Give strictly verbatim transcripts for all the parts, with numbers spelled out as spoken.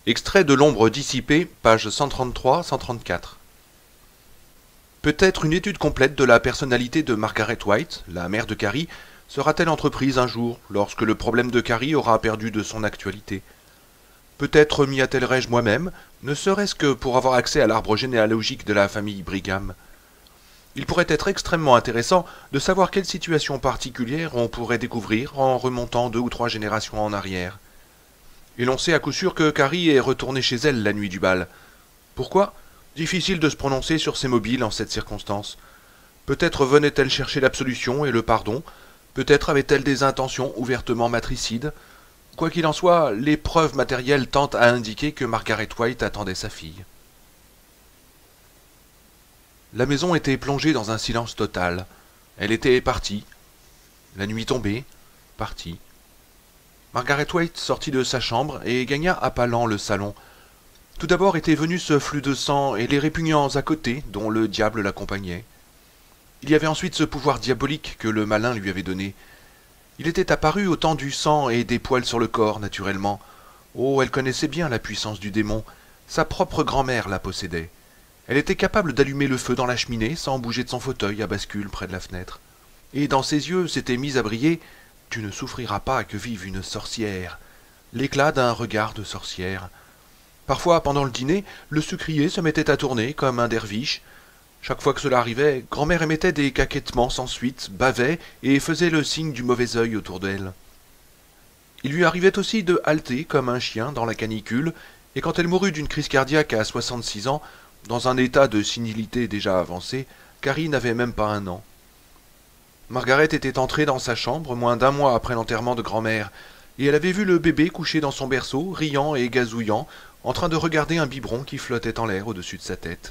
Extrait de L'ombre dissipée, pages cent trente-trois à cent trente-quatre. Peut-être une étude complète de la personnalité de Margaret White, la mère de Carrie, sera-t-elle entreprise un jour, lorsque le problème de Carrie aura perdu de son actualité. Peut-être m'y attellerai-je moi-même, ne serait-ce que pour avoir accès à l'arbre généalogique de la famille Brigham. Il pourrait être extrêmement intéressant de savoir quelle situation particulière on pourrait découvrir en remontant deux ou trois générations en arrière. Et l'on sait à coup sûr que Carrie est retournée chez elle la nuit du bal. Pourquoi ? Difficile de se prononcer sur ses mobiles en cette circonstance. Peut-être venait-elle chercher l'absolution et le pardon, peut-être avait-elle des intentions ouvertement matricides. Quoi qu'il en soit, les preuves matérielles tentent à indiquer que Margaret White attendait sa fille. La maison était plongée dans un silence total. Elle était partie. La nuit tombée, partie. Margaret White sortit de sa chambre et gagna à pas lents le salon. Tout d'abord était venu ce flux de sang et les répugnants à côté dont le diable l'accompagnait. Il y avait ensuite ce pouvoir diabolique que le malin lui avait donné. Il était apparu au temps du sang et des poils sur le corps, naturellement. Oh, elle connaissait bien la puissance du démon. Sa propre grand-mère la possédait. Elle était capable d'allumer le feu dans la cheminée sans bouger de son fauteuil à bascule près de la fenêtre. Et dans ses yeux s'était mise à briller « Tu ne souffriras pas que vive une sorcière », l'éclat d'un regard de sorcière. Parfois, pendant le dîner, le sucrier se mettait à tourner comme un derviche. Chaque fois que cela arrivait, grand-mère émettait des caquettements sans suite, bavait et faisait le signe du mauvais œil autour d'elle. Il lui arrivait aussi de halter comme un chien dans la canicule, et quand elle mourut d'une crise cardiaque à soixante-six ans, dans un état de sénilité déjà avancé, Carrie n'avait même pas un an. Margaret était entrée dans sa chambre moins d'un mois après l'enterrement de grand-mère, et elle avait vu le bébé couché dans son berceau, riant et gazouillant, en train de regarder un biberon qui flottait en l'air au-dessus de sa tête.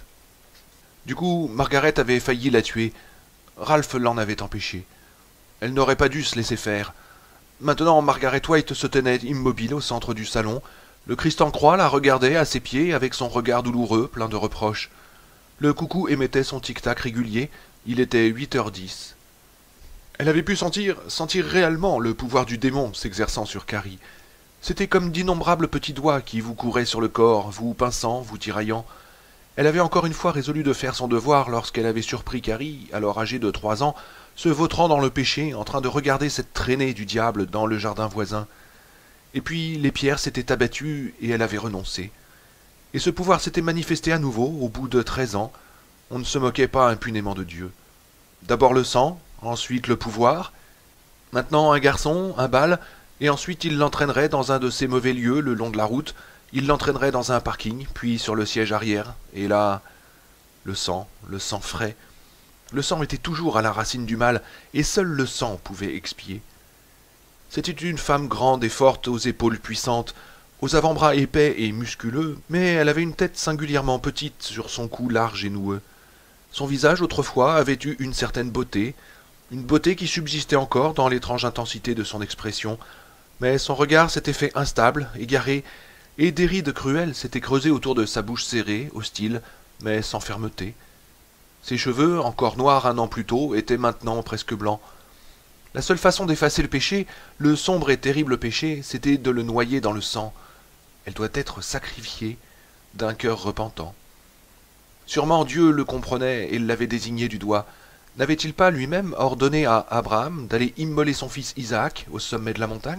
Du coup, Margaret avait failli la tuer. Ralph l'en avait empêché. Elle n'aurait pas dû se laisser faire. Maintenant, Margaret White se tenait immobile au centre du salon. Le Christ en croix la regardait à ses pieds avec son regard douloureux, plein de reproches. Le coucou émettait son tic-tac régulier. Il était huit heures dix. Elle avait pu sentir, sentir réellement le pouvoir du démon s'exerçant sur Carrie. C'était comme d'innombrables petits doigts qui vous couraient sur le corps, vous pinçant, vous tiraillant. Elle avait encore une fois résolu de faire son devoir lorsqu'elle avait surpris Carrie, alors âgée de trois ans, se vautrant dans le péché, en train de regarder cette traînée du diable dans le jardin voisin. Et puis les pierres s'étaient abattues et elle avait renoncé. Et ce pouvoir s'était manifesté à nouveau au bout de treize ans. On ne se moquait pas impunément de Dieu. D'abord le sang, ensuite le pouvoir, maintenant un garçon, un bal, et ensuite il l'entraînerait dans un de ces mauvais lieux le long de la route, il l'entraînerait dans un parking, puis sur le siège arrière, et là, le sang, le sang frais. Le sang était toujours à la racine du mal, et seul le sang pouvait expier. C'était une femme grande et forte, aux épaules puissantes, aux avant-bras épais et musculeux, mais elle avait une tête singulièrement petite sur son cou large et noueux. Son visage, autrefois, avait eu une certaine beauté, une beauté qui subsistait encore dans l'étrange intensité de son expression, mais son regard s'était fait instable, égaré, et des rides cruelles s'étaient creusées autour de sa bouche serrée, hostile, mais sans fermeté. Ses cheveux, encore noirs un an plus tôt, étaient maintenant presque blancs. La seule façon d'effacer le péché, le sombre et terrible péché, c'était de le noyer dans le sang. Elle doit être sacrifiée d'un cœur repentant. Sûrement Dieu le comprenait et l'avait désigné du doigt. N'avait-il pas lui-même ordonné à Abraham d'aller immoler son fils Isaac au sommet de la montagne ?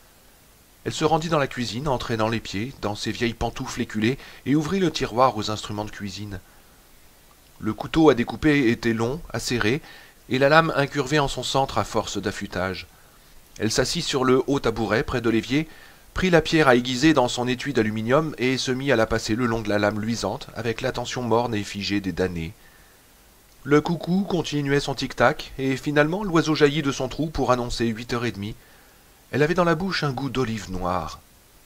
Elle se rendit dans la cuisine, en traînant les pieds dans ses vieilles pantoufles éculées, et ouvrit le tiroir aux instruments de cuisine. Le couteau à découper était long, acéré, et la lame incurvée en son centre à force d'affûtage. Elle s'assit sur le haut tabouret près de l'évier, prit la pierre à aiguiser dans son étui d'aluminium et se mit à la passer le long de la lame luisante avec l'attention morne et figée des damnés. Le coucou continuait son tic-tac, et finalement l'oiseau jaillit de son trou pour annoncer huit heures et demie. Elle avait dans la bouche un goût d'olive noire.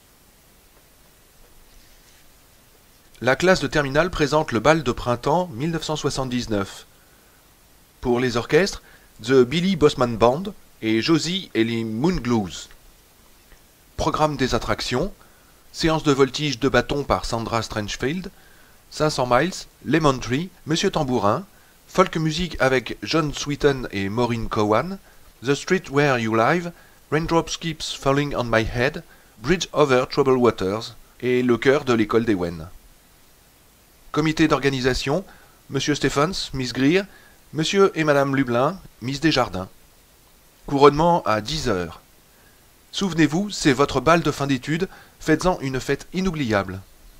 La classe de terminale présente le bal de printemps mille neuf cent soixante-dix-neuf. Pour les orchestres, The Billy Bosman Band et Josie et les Moonglows. Programme des attractions, séance de voltige de bâton par Sandra Strangefield, cinq cents miles, Lemon Tree, Monsieur Tambourin, folk music avec John Sweeten et Maureen Cowan, The Street Where You Live, Raindrops Keeps Falling on My Head, Bridge Over Troubled Waters et le chœur de l'école d'Ewen. Comité d'organisation, Monsieur Stephens, Miss Greer, Monsieur et Madame Lublin, Miss Desjardins. Couronnement à dix heures. Souvenez-vous, c'est votre bal de fin d'études, faites-en une fête inoubliable.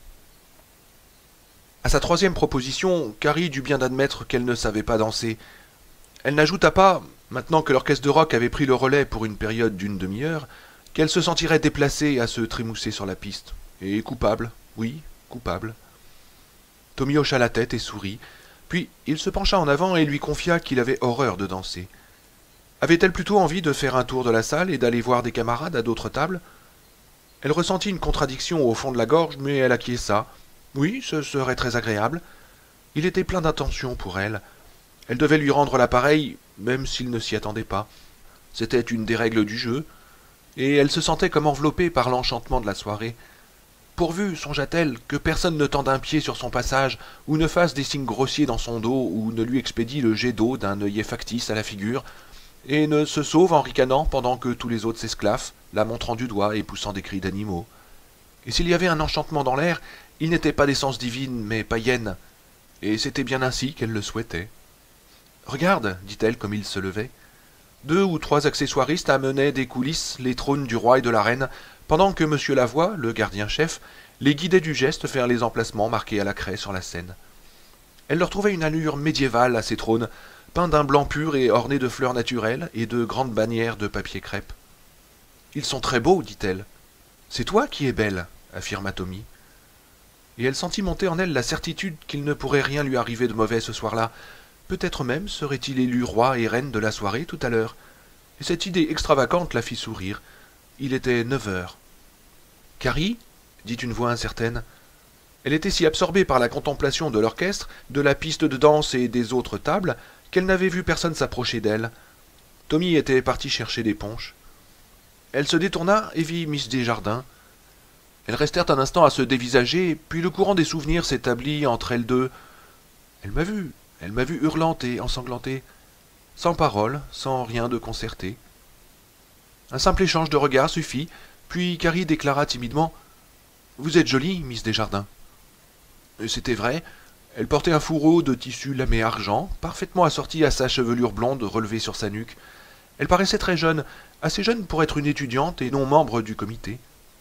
À sa troisième proposition, Carrie dut bien admettre qu'elle ne savait pas danser. Elle n'ajouta pas, maintenant que l'orchestre de rock avait pris le relais pour une période d'une demi-heure, qu'elle se sentirait déplacée à se trémousser sur la piste. Et coupable, oui, coupable. Tommy hocha la tête et sourit, puis il se pencha en avant et lui confia qu'il avait horreur de danser. Avait-elle plutôt envie de faire un tour de la salle et d'aller voir des camarades à d'autres tables? Elle ressentit une contradiction au fond de la gorge, mais elle acquiesça. Oui, ce serait très agréable. Il était plein d'intentions pour elle. Elle devait lui rendre l'appareil, même s'il ne s'y attendait pas. C'était une des règles du jeu, et elle se sentait comme enveloppée par l'enchantement de la soirée. Pourvu, songea-t-elle, que personne ne tende un pied sur son passage, ou ne fasse des signes grossiers dans son dos, ou ne lui expédie le jet d'eau d'un œillet factice à la figure, et ne se sauve en ricanant pendant que tous les autres s'esclaffent, la montrant du doigt et poussant des cris d'animaux. Et s'il y avait un enchantement dans l'air, il n'était pas d'essence divine, mais païenne, et c'était bien ainsi qu'elle le souhaitait. « Regarde, dit-elle comme il se levait. Deux ou trois accessoiristes amenaient des coulisses les trônes du roi et de la reine, pendant que monsieur Lavoie, le gardien-chef, les guidait du geste vers les emplacements marqués à la craie sur la scène. Elle leur trouvait une allure médiévale à ces trônes, peints d'un blanc pur et ornés de fleurs naturelles et de grandes bannières de papier crêpe. « Ils sont très beaux, dit-elle. »« C'est toi qui es belle, affirma Tommy. Et elle sentit monter en elle la certitude qu'il ne pourrait rien lui arriver de mauvais ce soir-là. Peut-être même serait-il élu roi et reine de la soirée tout à l'heure. Et cette idée extravagante la fit sourire. Il était neuf heures. « Carrie » dit une voix incertaine. Elle était si absorbée par la contemplation de l'orchestre, de la piste de danse et des autres tables, qu'elle n'avait vu personne s'approcher d'elle. Tommy était parti chercher des punchs. Elle se détourna et vit Miss Desjardins. Elles restèrent un instant à se dévisager, puis le courant des souvenirs s'établit entre elles deux. Elle m'a vu, elle m'a vu hurlante et ensanglantée, sans parole, sans rien de concerté. Un simple échange de regards suffit, puis Carrie déclara timidement « Vous êtes jolie, Miss Desjardins. » C'était vrai, elle portait un fourreau de tissu lamé argent, parfaitement assorti à sa chevelure blonde relevée sur sa nuque. Elle paraissait très jeune, assez jeune pour être une étudiante et non membre du comité.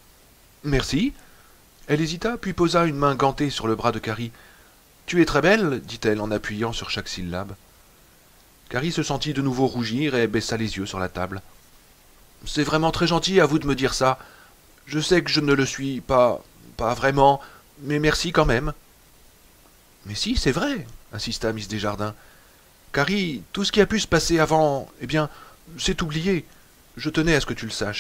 « Merci. » Elle hésita, puis posa une main gantée sur le bras de Carrie. « Tu es très belle, dit-elle en appuyant sur chaque syllabe. Carrie se sentit de nouveau rougir et baissa les yeux sur la table. « C'est vraiment très gentil à vous de me dire ça. Je sais que je ne le suis pas, pas vraiment, mais merci quand même. »« Mais si, c'est vrai, » insista Miss Desjardins. « Carrie, tout ce qui a pu se passer avant, eh bien, c'est oublié. Je tenais à ce que tu le saches. »«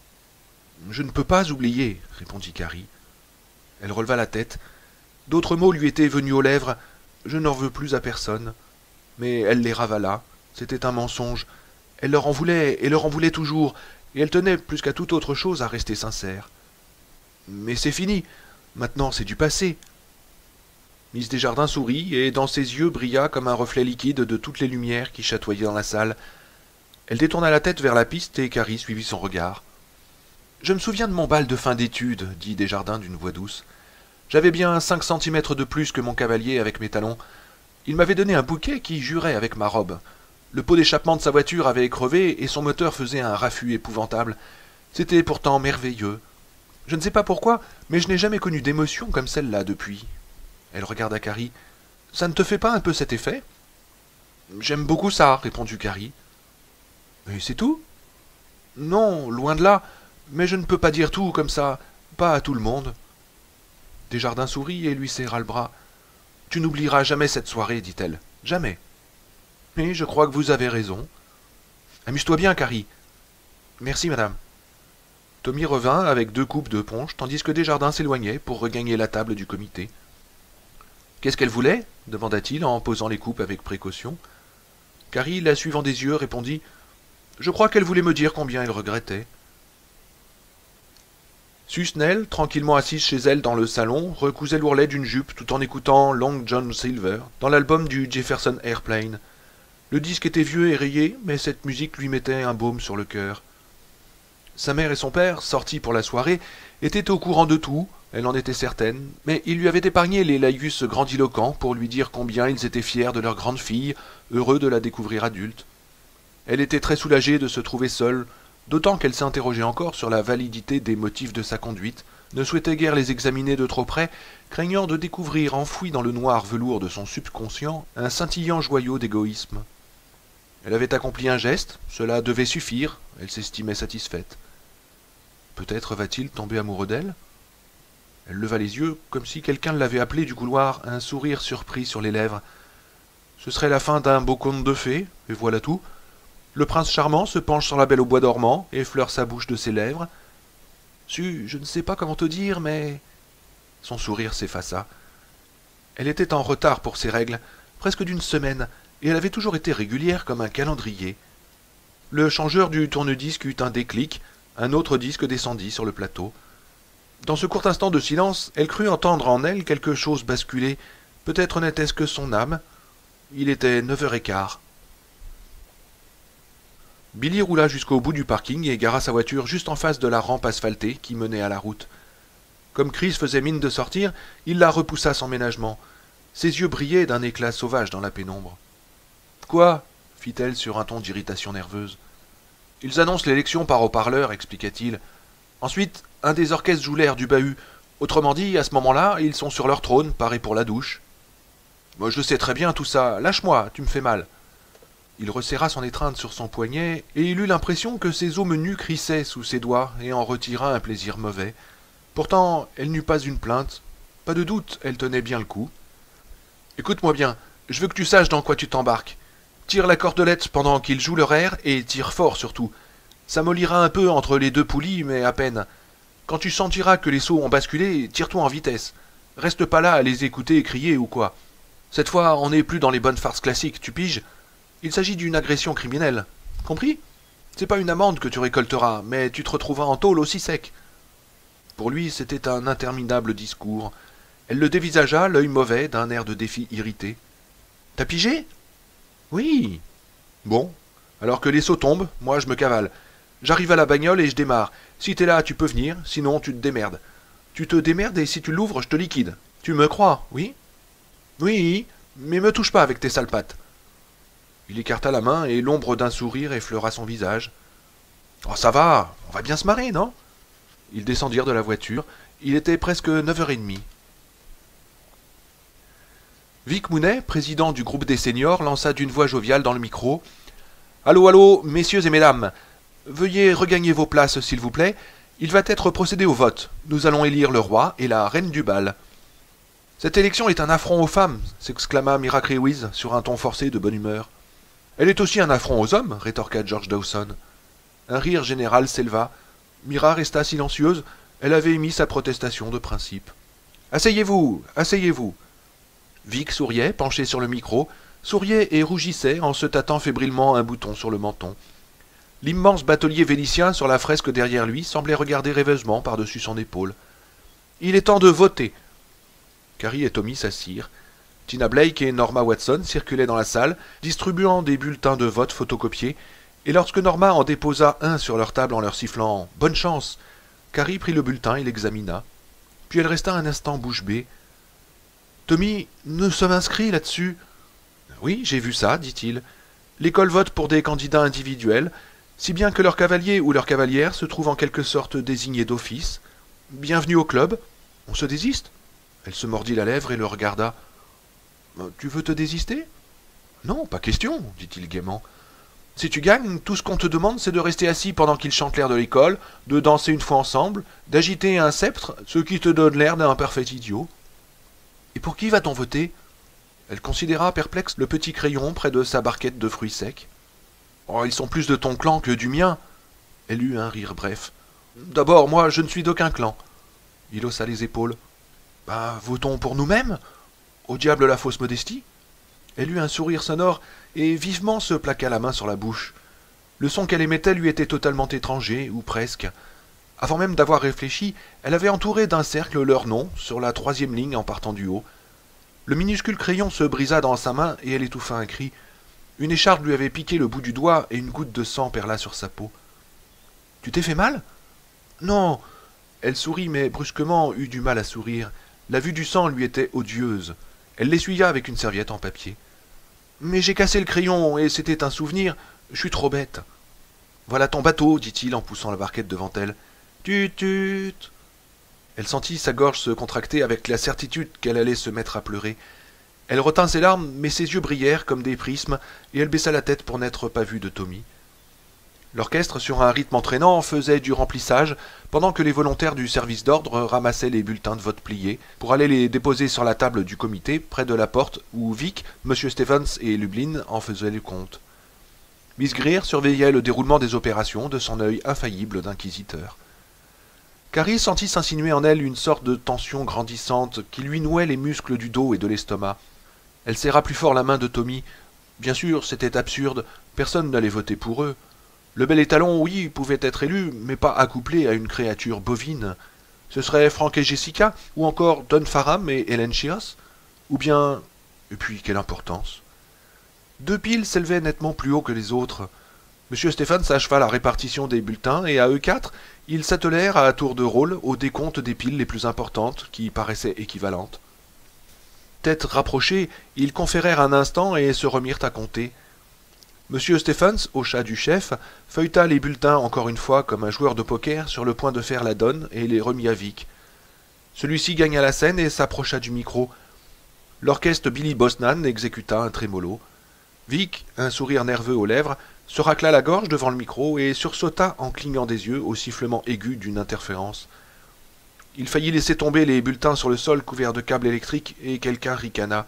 Je ne peux pas oublier, » répondit Carrie. Elle releva la tête. D'autres mots lui étaient venus aux lèvres. « Je n'en veux plus à personne. » Mais elle les ravala. C'était un mensonge. Elle leur en voulait, et leur en voulait toujours, et elle tenait plus qu'à toute autre chose à rester sincère. Mais c'est fini. Maintenant, c'est du passé. Miss Desjardins sourit, et dans ses yeux brilla comme un reflet liquide de toutes les lumières qui chatoyaient dans la salle. Elle détourna la tête vers la piste, et Carrie suivit son regard. « Je me souviens de mon bal de fin d'études, » dit Desjardins d'une voix douce. « J'avais bien cinq centimètres de plus que mon cavalier avec mes talons. Il m'avait donné un bouquet qui jurait avec ma robe. Le pot d'échappement de sa voiture avait crevé et son moteur faisait un raffut épouvantable. C'était pourtant merveilleux. Je ne sais pas pourquoi, mais je n'ai jamais connu d'émotion comme celle-là depuis. » Elle regarda Carrie. « Ça ne te fait pas un peu cet effet ?»« J'aime beaucoup ça, » répondit Carrie. « Et c'est tout ?»« Non, loin de là, mais je ne peux pas dire tout comme ça, pas à tout le monde. » Desjardins sourit et lui serra le bras. « Tu n'oublieras jamais cette soirée, dit-elle. Jamais. » « Mais je crois que vous avez raison. »« Amuse-toi bien, Carrie. »« Merci, madame. » Tommy revint avec deux coupes de punch, tandis que Desjardins s'éloignait pour regagner la table du comité. « Qu'est-ce qu'elle voulait ?» demanda-t-il en posant les coupes avec précaution. Carrie, la suivant des yeux, répondit « Je crois qu'elle voulait me dire combien elle regrettait. » Susnell, tranquillement assise chez elle dans le salon, recousait l'ourlet d'une jupe tout en écoutant Long John Silver dans l'album du Jefferson Airplane. Le disque était vieux et rayé, mais cette musique lui mettait un baume sur le cœur. Sa mère et son père, sortis pour la soirée, étaient au courant de tout, elle en était certaine, mais il lui avait épargné les laïus grandiloquents pour lui dire combien ils étaient fiers de leur grande fille, heureux de la découvrir adulte. Elle était très soulagée de se trouver seule, d'autant qu'elle s'interrogeait encore sur la validité des motifs de sa conduite, ne souhaitait guère les examiner de trop près, craignant de découvrir enfoui dans le noir velours de son subconscient un scintillant joyau d'égoïsme. Elle avait accompli un geste, cela devait suffire, elle s'estimait satisfaite. Peut-être va-t-il tomber amoureux d'elle ? Elle leva les yeux, comme si quelqu'un l'avait appelée du couloir, un sourire surpris sur les lèvres. Ce serait la fin d'un beau conte de fées, et voilà tout. Le prince charmant se penche sur la belle au bois dormant, effleure sa bouche de ses lèvres. Su, je ne sais pas comment te dire, mais... Son sourire s'effaça. Elle était en retard pour ses règles, presque d'une semaine, et elle avait toujours été régulière comme un calendrier. Le changeur du tourne-disque eut un déclic, un autre disque descendit sur le plateau. Dans ce court instant de silence, elle crut entendre en elle quelque chose basculer. Peut-être n'était-ce que son âme. Il était neuf heures et quart. Billy roula jusqu'au bout du parking et gara sa voiture juste en face de la rampe asphaltée qui menait à la route. Comme Chris faisait mine de sortir, il la repoussa sans ménagement. Ses yeux brillaient d'un éclat sauvage dans la pénombre. « Quoi » fit-elle sur un ton d'irritation nerveuse. « Ils annoncent l'élection par haut-parleur, expliqua-t-il. Ensuite, un des orchestres joue l'air du bahut. Autrement dit, à ce moment-là, ils sont sur leur trône, parés pour la douche. Moi, je sais très bien tout ça. Lâche-moi, tu me fais mal. » Il resserra son étreinte sur son poignet, et il eut l'impression que ses os menus crissaient sous ses doigts et en retira un plaisir mauvais. Pourtant, elle n'eut pas une plainte. Pas de doute, elle tenait bien le coup. « Écoute-moi bien, je veux que tu saches dans quoi tu t'embarques. Tire la cordelette pendant qu'ils jouent leur air, et tire fort surtout. Ça mollira un peu entre les deux poulies, mais à peine. Quand tu sentiras que les seaux ont basculé, tire-toi en vitesse. Reste pas là à les écouter et crier ou quoi. Cette fois, on n'est plus dans les bonnes farces classiques, tu piges ? Il s'agit d'une agression criminelle. Compris ? C'est pas une amende que tu récolteras, mais tu te retrouveras en tôle aussi sec. » Pour lui, c'était un interminable discours. Elle le dévisagea, l'œil mauvais, d'un air de défi irrité. « T'as pigé ? » ?»« Oui. »« Bon. Alors que les seaux tombent, moi je me cavale. J'arrive à la bagnole et je démarre. Si t'es là, tu peux venir, sinon tu te démerdes. Tu te démerdes et si tu l'ouvres, je te liquide. Tu me crois, oui ? » ?»« Oui, mais me touche pas avec tes sales pattes. » Il écarta la main et l'ombre d'un sourire effleura son visage. « Oh, ça va, on va bien se marrer, non ?» Ils descendirent de la voiture. Il était presque neuf heures trente. Vic Mounet, président du groupe des seniors, lança d'une voix joviale dans le micro. « Allô, allô, messieurs et mesdames. Veuillez regagner vos places, s'il vous plaît. Il va être procédé au vote. Nous allons élire le roi et la reine du bal. »« Cette élection est un affront aux femmes, s'exclama Miracle Louise sur un ton forcé de bonne humeur. Elle est aussi un affront aux hommes, rétorqua George Dawson. Un rire général s'éleva. Mira resta silencieuse. Elle avait émis sa protestation de principe. « Asseyez-vous, asseyez-vous. » Vic souriait, penché sur le micro, souriait et rougissait en se tâtant fébrilement un bouton sur le menton. L'immense batelier vénitien sur la fresque derrière lui semblait regarder rêveusement par-dessus son épaule. « Il est temps de voter. » Carrie et Tommy s'assirent. Tina Blake et Norma Watson circulaient dans la salle, distribuant des bulletins de vote photocopiés, et lorsque Norma en déposa un sur leur table en leur sifflant « Bonne chance !», Carrie prit le bulletin et l'examina. Puis elle resta un instant bouche bée. « Tommy, nous sommes inscrits là-dessus. »« Oui, j'ai vu ça, dit-il. L'école vote pour des candidats individuels, si bien que leur cavalier ou leur cavalière se trouve en quelque sorte désigné d'office. Bienvenue au club. On se désiste ?» Elle se mordit la lèvre et le regarda. « Tu veux te désister ?»« Non, pas question, dit-il gaiement. Si tu gagnes, tout ce qu'on te demande, c'est de rester assis pendant qu'ils chantent l'air de l'école, de danser une fois ensemble, d'agiter un sceptre, ce qui te donne l'air d'un parfait idiot. »« Et pour qui va-t-on voter ?» Elle considéra perplexe le petit crayon près de sa barquette de fruits secs. « Oh, ils sont plus de ton clan que du mien. » Elle eut un rire bref. « D'abord, moi, je ne suis d'aucun clan. » Il haussa les épaules. « Ben, votons pour nous-mêmes. Au diable la fausse modestie. » Elle eut un sourire sonore et vivement se plaqua la main sur la bouche. Le son qu'elle émettait lui était totalement étranger, ou presque. Avant même d'avoir réfléchi, elle avait entouré d'un cercle leur nom, sur la troisième ligne en partant du haut. Le minuscule crayon se brisa dans sa main et elle étouffa un cri. Une écharpe lui avait piqué le bout du doigt et une goutte de sang perla sur sa peau. « Tu t'es fait mal ?»« Non, Elle sourit, mais brusquement eut du mal à sourire. La vue du sang lui était odieuse. Elle l'essuya avec une serviette en papier. « Mais j'ai cassé le crayon, et c'était un souvenir. Je suis trop bête. »« Voilà ton bateau, dit-il en poussant la barquette devant elle. Tut tut. » Elle sentit sa gorge se contracter avec la certitude qu'elle allait se mettre à pleurer. Elle retint ses larmes, mais ses yeux brillèrent comme des prismes, et elle baissa la tête pour n'être pas vue de Tommy. L'orchestre, sur un rythme entraînant, faisait du remplissage, pendant que les volontaires du service d'ordre ramassaient les bulletins de vote pliés, pour aller les déposer sur la table du comité, près de la porte où Vic, M. Stephens et Lublin en faisaient le compte. Miss Greer surveillait le déroulement des opérations de son œil infaillible d'inquisiteur. Carrie sentit s'insinuer en elle une sorte de tension grandissante qui lui nouait les muscles du dos et de l'estomac. Elle serra plus fort la main de Tommy. Bien sûr, c'était absurde, personne n'allait voter pour eux. Le bel étalon, oui, pouvait être élu, mais pas accouplé à une créature bovine. Ce serait Frank et Jessica, ou encore Don Farham et Helen Shears, ou bien... Et puis, quelle importance. Deux piles s'élevaient nettement plus haut que les autres. M. Stephens acheva la répartition des bulletins, et à eux quatre, ils s'attelèrent à tour de rôle au décompte des piles les plus importantes, qui paraissaient équivalentes. Têtes rapprochées, ils conférèrent un instant et se remirent à compter. M. Stephens, hocha du chef, feuilleta les bulletins encore une fois comme un joueur de poker sur le point de faire la donne et les remit à Vic. Celui-ci gagna la scène et s'approcha du micro. L'orchestre Billy Bosnan exécuta un trémolo. Vic, un sourire nerveux aux lèvres, se racla la gorge devant le micro et sursauta en clignant des yeux au sifflement aigu d'une interférence. Il faillit laisser tomber les bulletins sur le sol couverts de câbles électriques et quelqu'un ricana.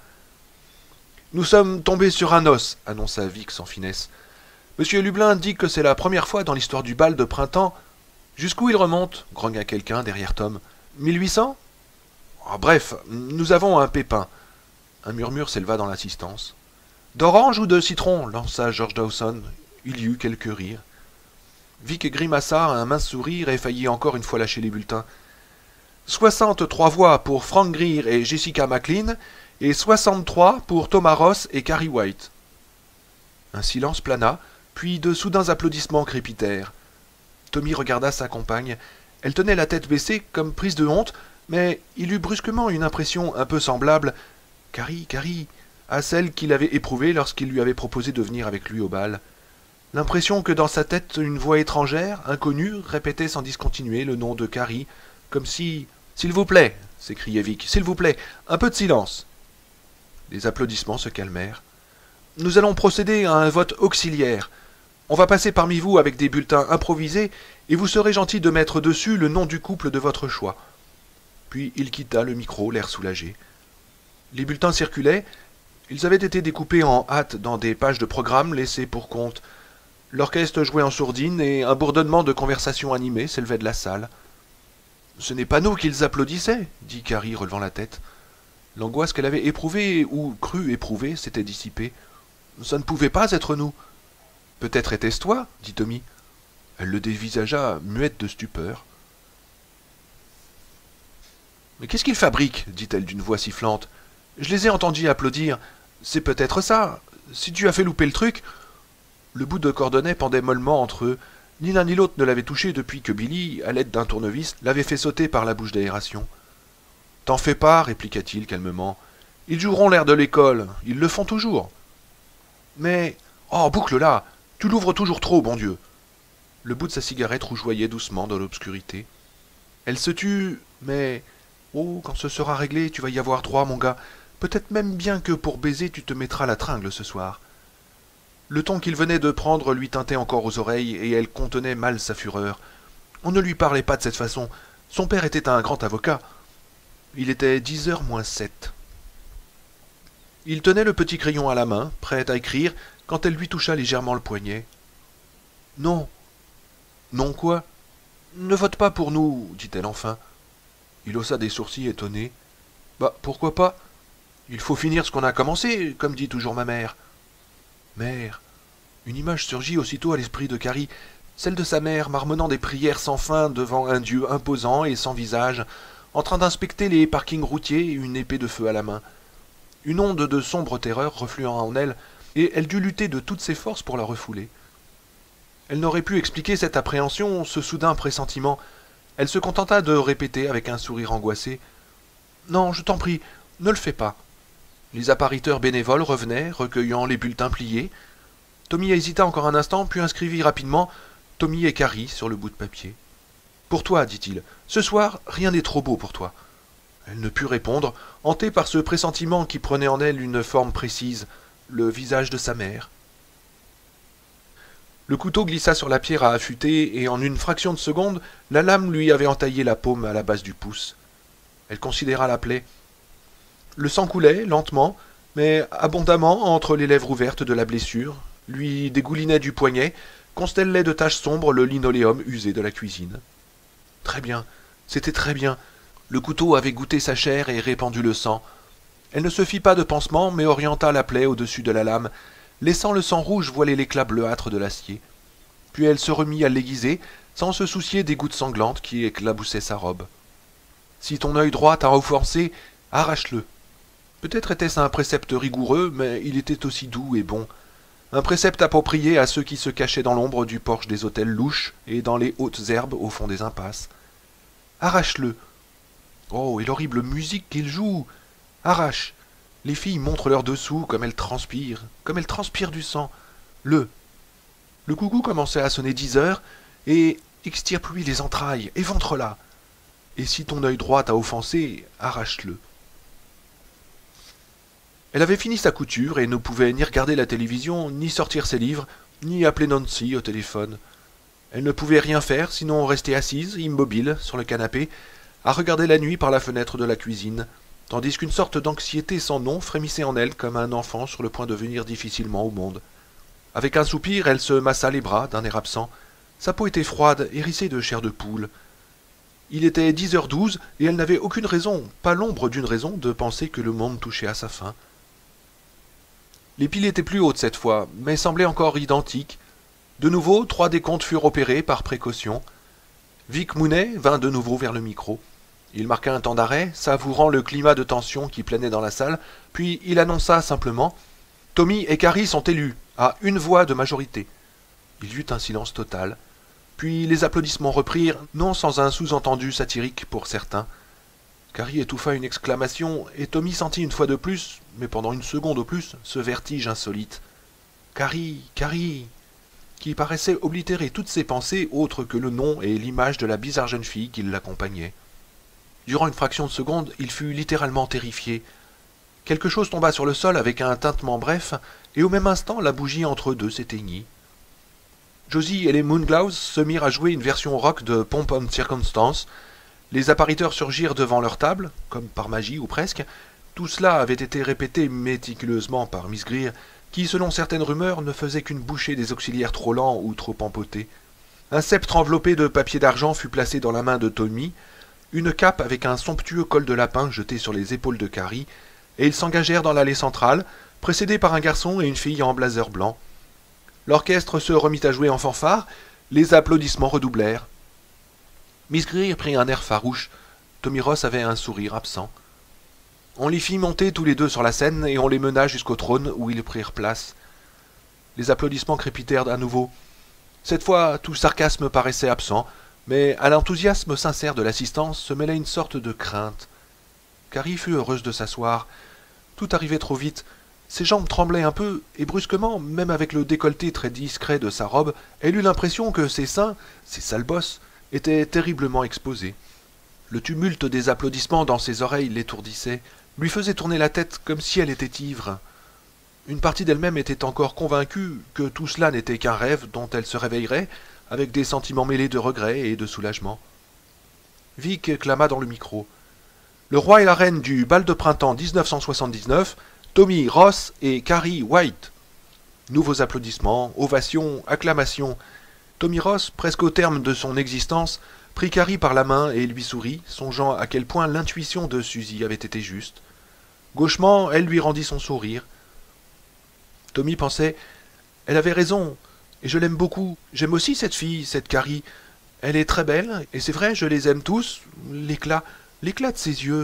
« Nous sommes tombés sur un os, » annonça Vic sans finesse. « Monsieur Lublin dit que c'est la première fois dans l'histoire du bal de printemps. »« Jusqu'où il remonte ?» grogna quelqu'un derrière Tom. « mille huit cents ?»« Oh, bref, nous avons un pépin. » Un murmure s'éleva dans l'assistance. « D'orange ou de citron ?» lança George Dawson. Il y eut quelques rires. Vic grimaça un mince sourire et faillit encore une fois lâcher les bulletins. « Soixante-trois voix pour Frank Greer et Jessica McLean, et soixante-trois pour Thomas Ross et Carrie White. » Un silence plana, puis de soudains applaudissements crépitèrent. Tommy regarda sa compagne. Elle tenait la tête baissée, comme prise de honte, mais il eut brusquement une impression un peu semblable, Carrie, Carrie, à celle qu'il avait éprouvée lorsqu'il lui avait proposé de venir avec lui au bal. L'impression que dans sa tête une voix étrangère, inconnue, répétait sans discontinuer le nom de Carrie, comme si... « S'il vous plaît !» s'écriait Vic. « S'il vous plaît, un peu de silence !» Les applaudissements se calmèrent. « Nous allons procéder à un vote auxiliaire. On va passer parmi vous avec des bulletins improvisés, et vous serez gentil de mettre dessus le nom du couple de votre choix. » Puis il quitta le micro, l'air soulagé. Les bulletins circulaient. Ils avaient été découpés en hâte dans des pages de programme laissées pour compte. L'orchestre jouait en sourdine, et un bourdonnement de conversation animée s'élevait de la salle. « Ce n'est pas nous qu'ils applaudissaient, » dit Carrie, relevant la tête. L'angoisse qu'elle avait éprouvée, ou cru éprouver, s'était dissipée. « Ça ne pouvait pas être nous. »« Peut-être était-ce toi, » dit Tommy. Elle le dévisagea, muette de stupeur. « Mais qu'est-ce qu'ils fabriquent » dit-elle d'une voix sifflante. « Je les ai entendus applaudir. C'est peut-être ça. Si tu as fait louper le truc... » Le bout de cordonnet pendait mollement entre eux. Ni l'un ni l'autre ne l'avait touché depuis que Billy, à l'aide d'un tournevis, l'avait fait sauter par la bouche d'aération. « T'en fais pas, répliqua-t-il calmement. « Ils joueront l'air de l'école. Ils le font toujours. »« Mais... Oh, boucle-là. Tu l'ouvres toujours trop, bon Dieu !» Le bout de sa cigarette rougeoyait doucement dans l'obscurité. Elle se tut, mais... Oh, quand ce sera réglé, tu vas y avoir droit, mon gars. Peut-être même bien que pour baiser, tu te mettras la tringle ce soir. Le ton qu'il venait de prendre lui tintait encore aux oreilles, et elle contenait mal sa fureur. On ne lui parlait pas de cette façon. Son père était un grand avocat. Il était dix heures moins sept. Il tenait le petit crayon à la main, prêt à écrire, quand elle lui toucha légèrement le poignet. « Non. »« Non quoi ? » ?»« Ne vote pas pour nous, dit-elle enfin. Il haussa des sourcils étonnés. « Bah, pourquoi pas ? Il faut finir ce qu'on a commencé, comme dit toujours ma mère. » Mère. Une image surgit aussitôt à l'esprit de Carrie, celle de sa mère marmonnant des prières sans fin devant un dieu imposant et sans visage, en train d'inspecter les parkings routiers, une épée de feu à la main. Une onde de sombre terreur refluant en elle, et elle dut lutter de toutes ses forces pour la refouler. Elle n'aurait pu expliquer cette appréhension, ce soudain pressentiment. Elle se contenta de répéter avec un sourire angoissé. « Non, je t'en prie, ne le fais pas. » Les appariteurs bénévoles revenaient, recueillant les bulletins pliés. Tommy hésita encore un instant, puis inscrivit rapidement « Tommy et Carrie » sur le bout de papier. « Pour toi, dit-il, ce soir, rien n'est trop beau pour toi. » Elle ne put répondre, hantée par ce pressentiment qui prenait en elle une forme précise, le visage de sa mère. Le couteau glissa sur la pierre à affûter, et en une fraction de seconde, la lame lui avait entaillé la paume à la base du pouce. Elle considéra la plaie. Le sang coulait, lentement, mais abondamment entre les lèvres ouvertes de la blessure, lui dégoulinait du poignet, constellait de taches sombres le linoléum usé de la cuisine. Très bien, c'était très bien. Le couteau avait goûté sa chair et répandu le sang. Elle ne se fit pas de pansement, mais orienta la plaie au-dessus de la lame, laissant le sang rouge voiler l'éclat bleuâtre de l'acier. Puis elle se remit à l'aiguiser, sans se soucier des gouttes sanglantes qui éclaboussaient sa robe. Si ton œil droit t'a offensé, arrache-le. Peut-être était-ce un précepte rigoureux, mais il était aussi doux et bon. Un précepte approprié à ceux qui se cachaient dans l'ombre du porche des hôtels louches et dans les hautes herbes au fond des impasses. Arrache-le. Oh, et l'horrible musique qu'il joue! Arrache! Les filles montrent leurs dessous comme elles transpirent, comme elles transpirent du sang. Le. Le coucou commençait à sonner dix heures, et extirpe-lui les entrailles, éventre-la. Et si ton œil droit t'a offensé, arrache-le. Elle avait fini sa couture et ne pouvait ni regarder la télévision, ni sortir ses livres, ni appeler Nancy au téléphone. Elle ne pouvait rien faire, sinon rester assise, immobile, sur le canapé, à regarder la nuit par la fenêtre de la cuisine, tandis qu'une sorte d'anxiété sans nom frémissait en elle comme un enfant sur le point de venir difficilement au monde. Avec un soupir, elle se massa les bras d'un air absent. Sa peau était froide, hérissée de chair de poule. Il était dix heures douze, et elle n'avait aucune raison, pas l'ombre d'une raison, de penser que le monde touchait à sa fin. Les piles étaient plus hautes cette fois, mais semblaient encore identiques. De nouveau, trois décomptes furent opérés par précaution. Vic Mounet vint de nouveau vers le micro. Il marqua un temps d'arrêt, savourant le climat de tension qui planait dans la salle, puis il annonça simplement « Tommy et Carrie sont élus, à une voix de majorité ». Il y eut un silence total. Puis les applaudissements reprirent, non sans un sous-entendu satirique pour certains. Carrie étouffa une exclamation, et Tommy sentit une fois de plus, mais pendant une seconde au plus, ce vertige insolite. « Carrie, Carrie !» qui paraissait oblitérer toutes ses pensées autres que le nom et l'image de la bizarre jeune fille qui l'accompagnait. Durant une fraction de seconde, il fut littéralement terrifié. Quelque chose tomba sur le sol avec un tintement bref, et au même instant, la bougie entre eux deux s'éteignit. Josie et les Moonglows se mirent à jouer une version rock de Pomp and Circumstance. Les appariteurs surgirent devant leur table, comme par magie ou presque. Tout cela avait été répété méticuleusement par Miss Greer, qui, selon certaines rumeurs, ne faisait qu'une bouchée des auxiliaires trop lents ou trop empotés. Un sceptre enveloppé de papier d'argent fut placé dans la main de Tommy, une cape avec un somptueux col de lapin jeté sur les épaules de Carrie, et ils s'engagèrent dans l'allée centrale, précédés par un garçon et une fille en blazer blanc. L'orchestre se remit à jouer en fanfare, les applaudissements redoublèrent. Miss Greer prit un air farouche, Tommy Ross avait un sourire absent. On les fit monter tous les deux sur la scène et on les mena jusqu'au trône où ils prirent place. Les applaudissements crépitèrent à nouveau. Cette fois, tout sarcasme paraissait absent, mais à l'enthousiasme sincère de l'assistance se mêlait une sorte de crainte. Carrie fut heureuse de s'asseoir. Tout arrivait trop vite. Ses jambes tremblaient un peu, et brusquement, même avec le décolleté très discret de sa robe, elle eut l'impression que ses seins, ses sales bosses, étaient terriblement exposés. Le tumulte des applaudissements dans ses oreilles l'étourdissait, lui faisait tourner la tête comme si elle était ivre. Une partie d'elle-même était encore convaincue que tout cela n'était qu'un rêve dont elle se réveillerait, avec des sentiments mêlés de regret et de soulagement. Vic clama dans le micro. Le roi et la reine du bal de printemps dix-neuf cent soixante-dix-neuf, Tommy Ross et Carrie White. Nouveaux applaudissements, ovations, acclamations. Tommy Ross, presque au terme de son existence, prit Carrie par la main et lui sourit, songeant à quel point l'intuition de Suzy avait été juste. Gauchement, elle lui rendit son sourire. Tommy pensait « Elle avait raison, et je l'aime beaucoup. J'aime aussi cette fille, cette Carrie. Elle est très belle, et c'est vrai, je les aime tous. L'éclat, l'éclat de ses yeux. »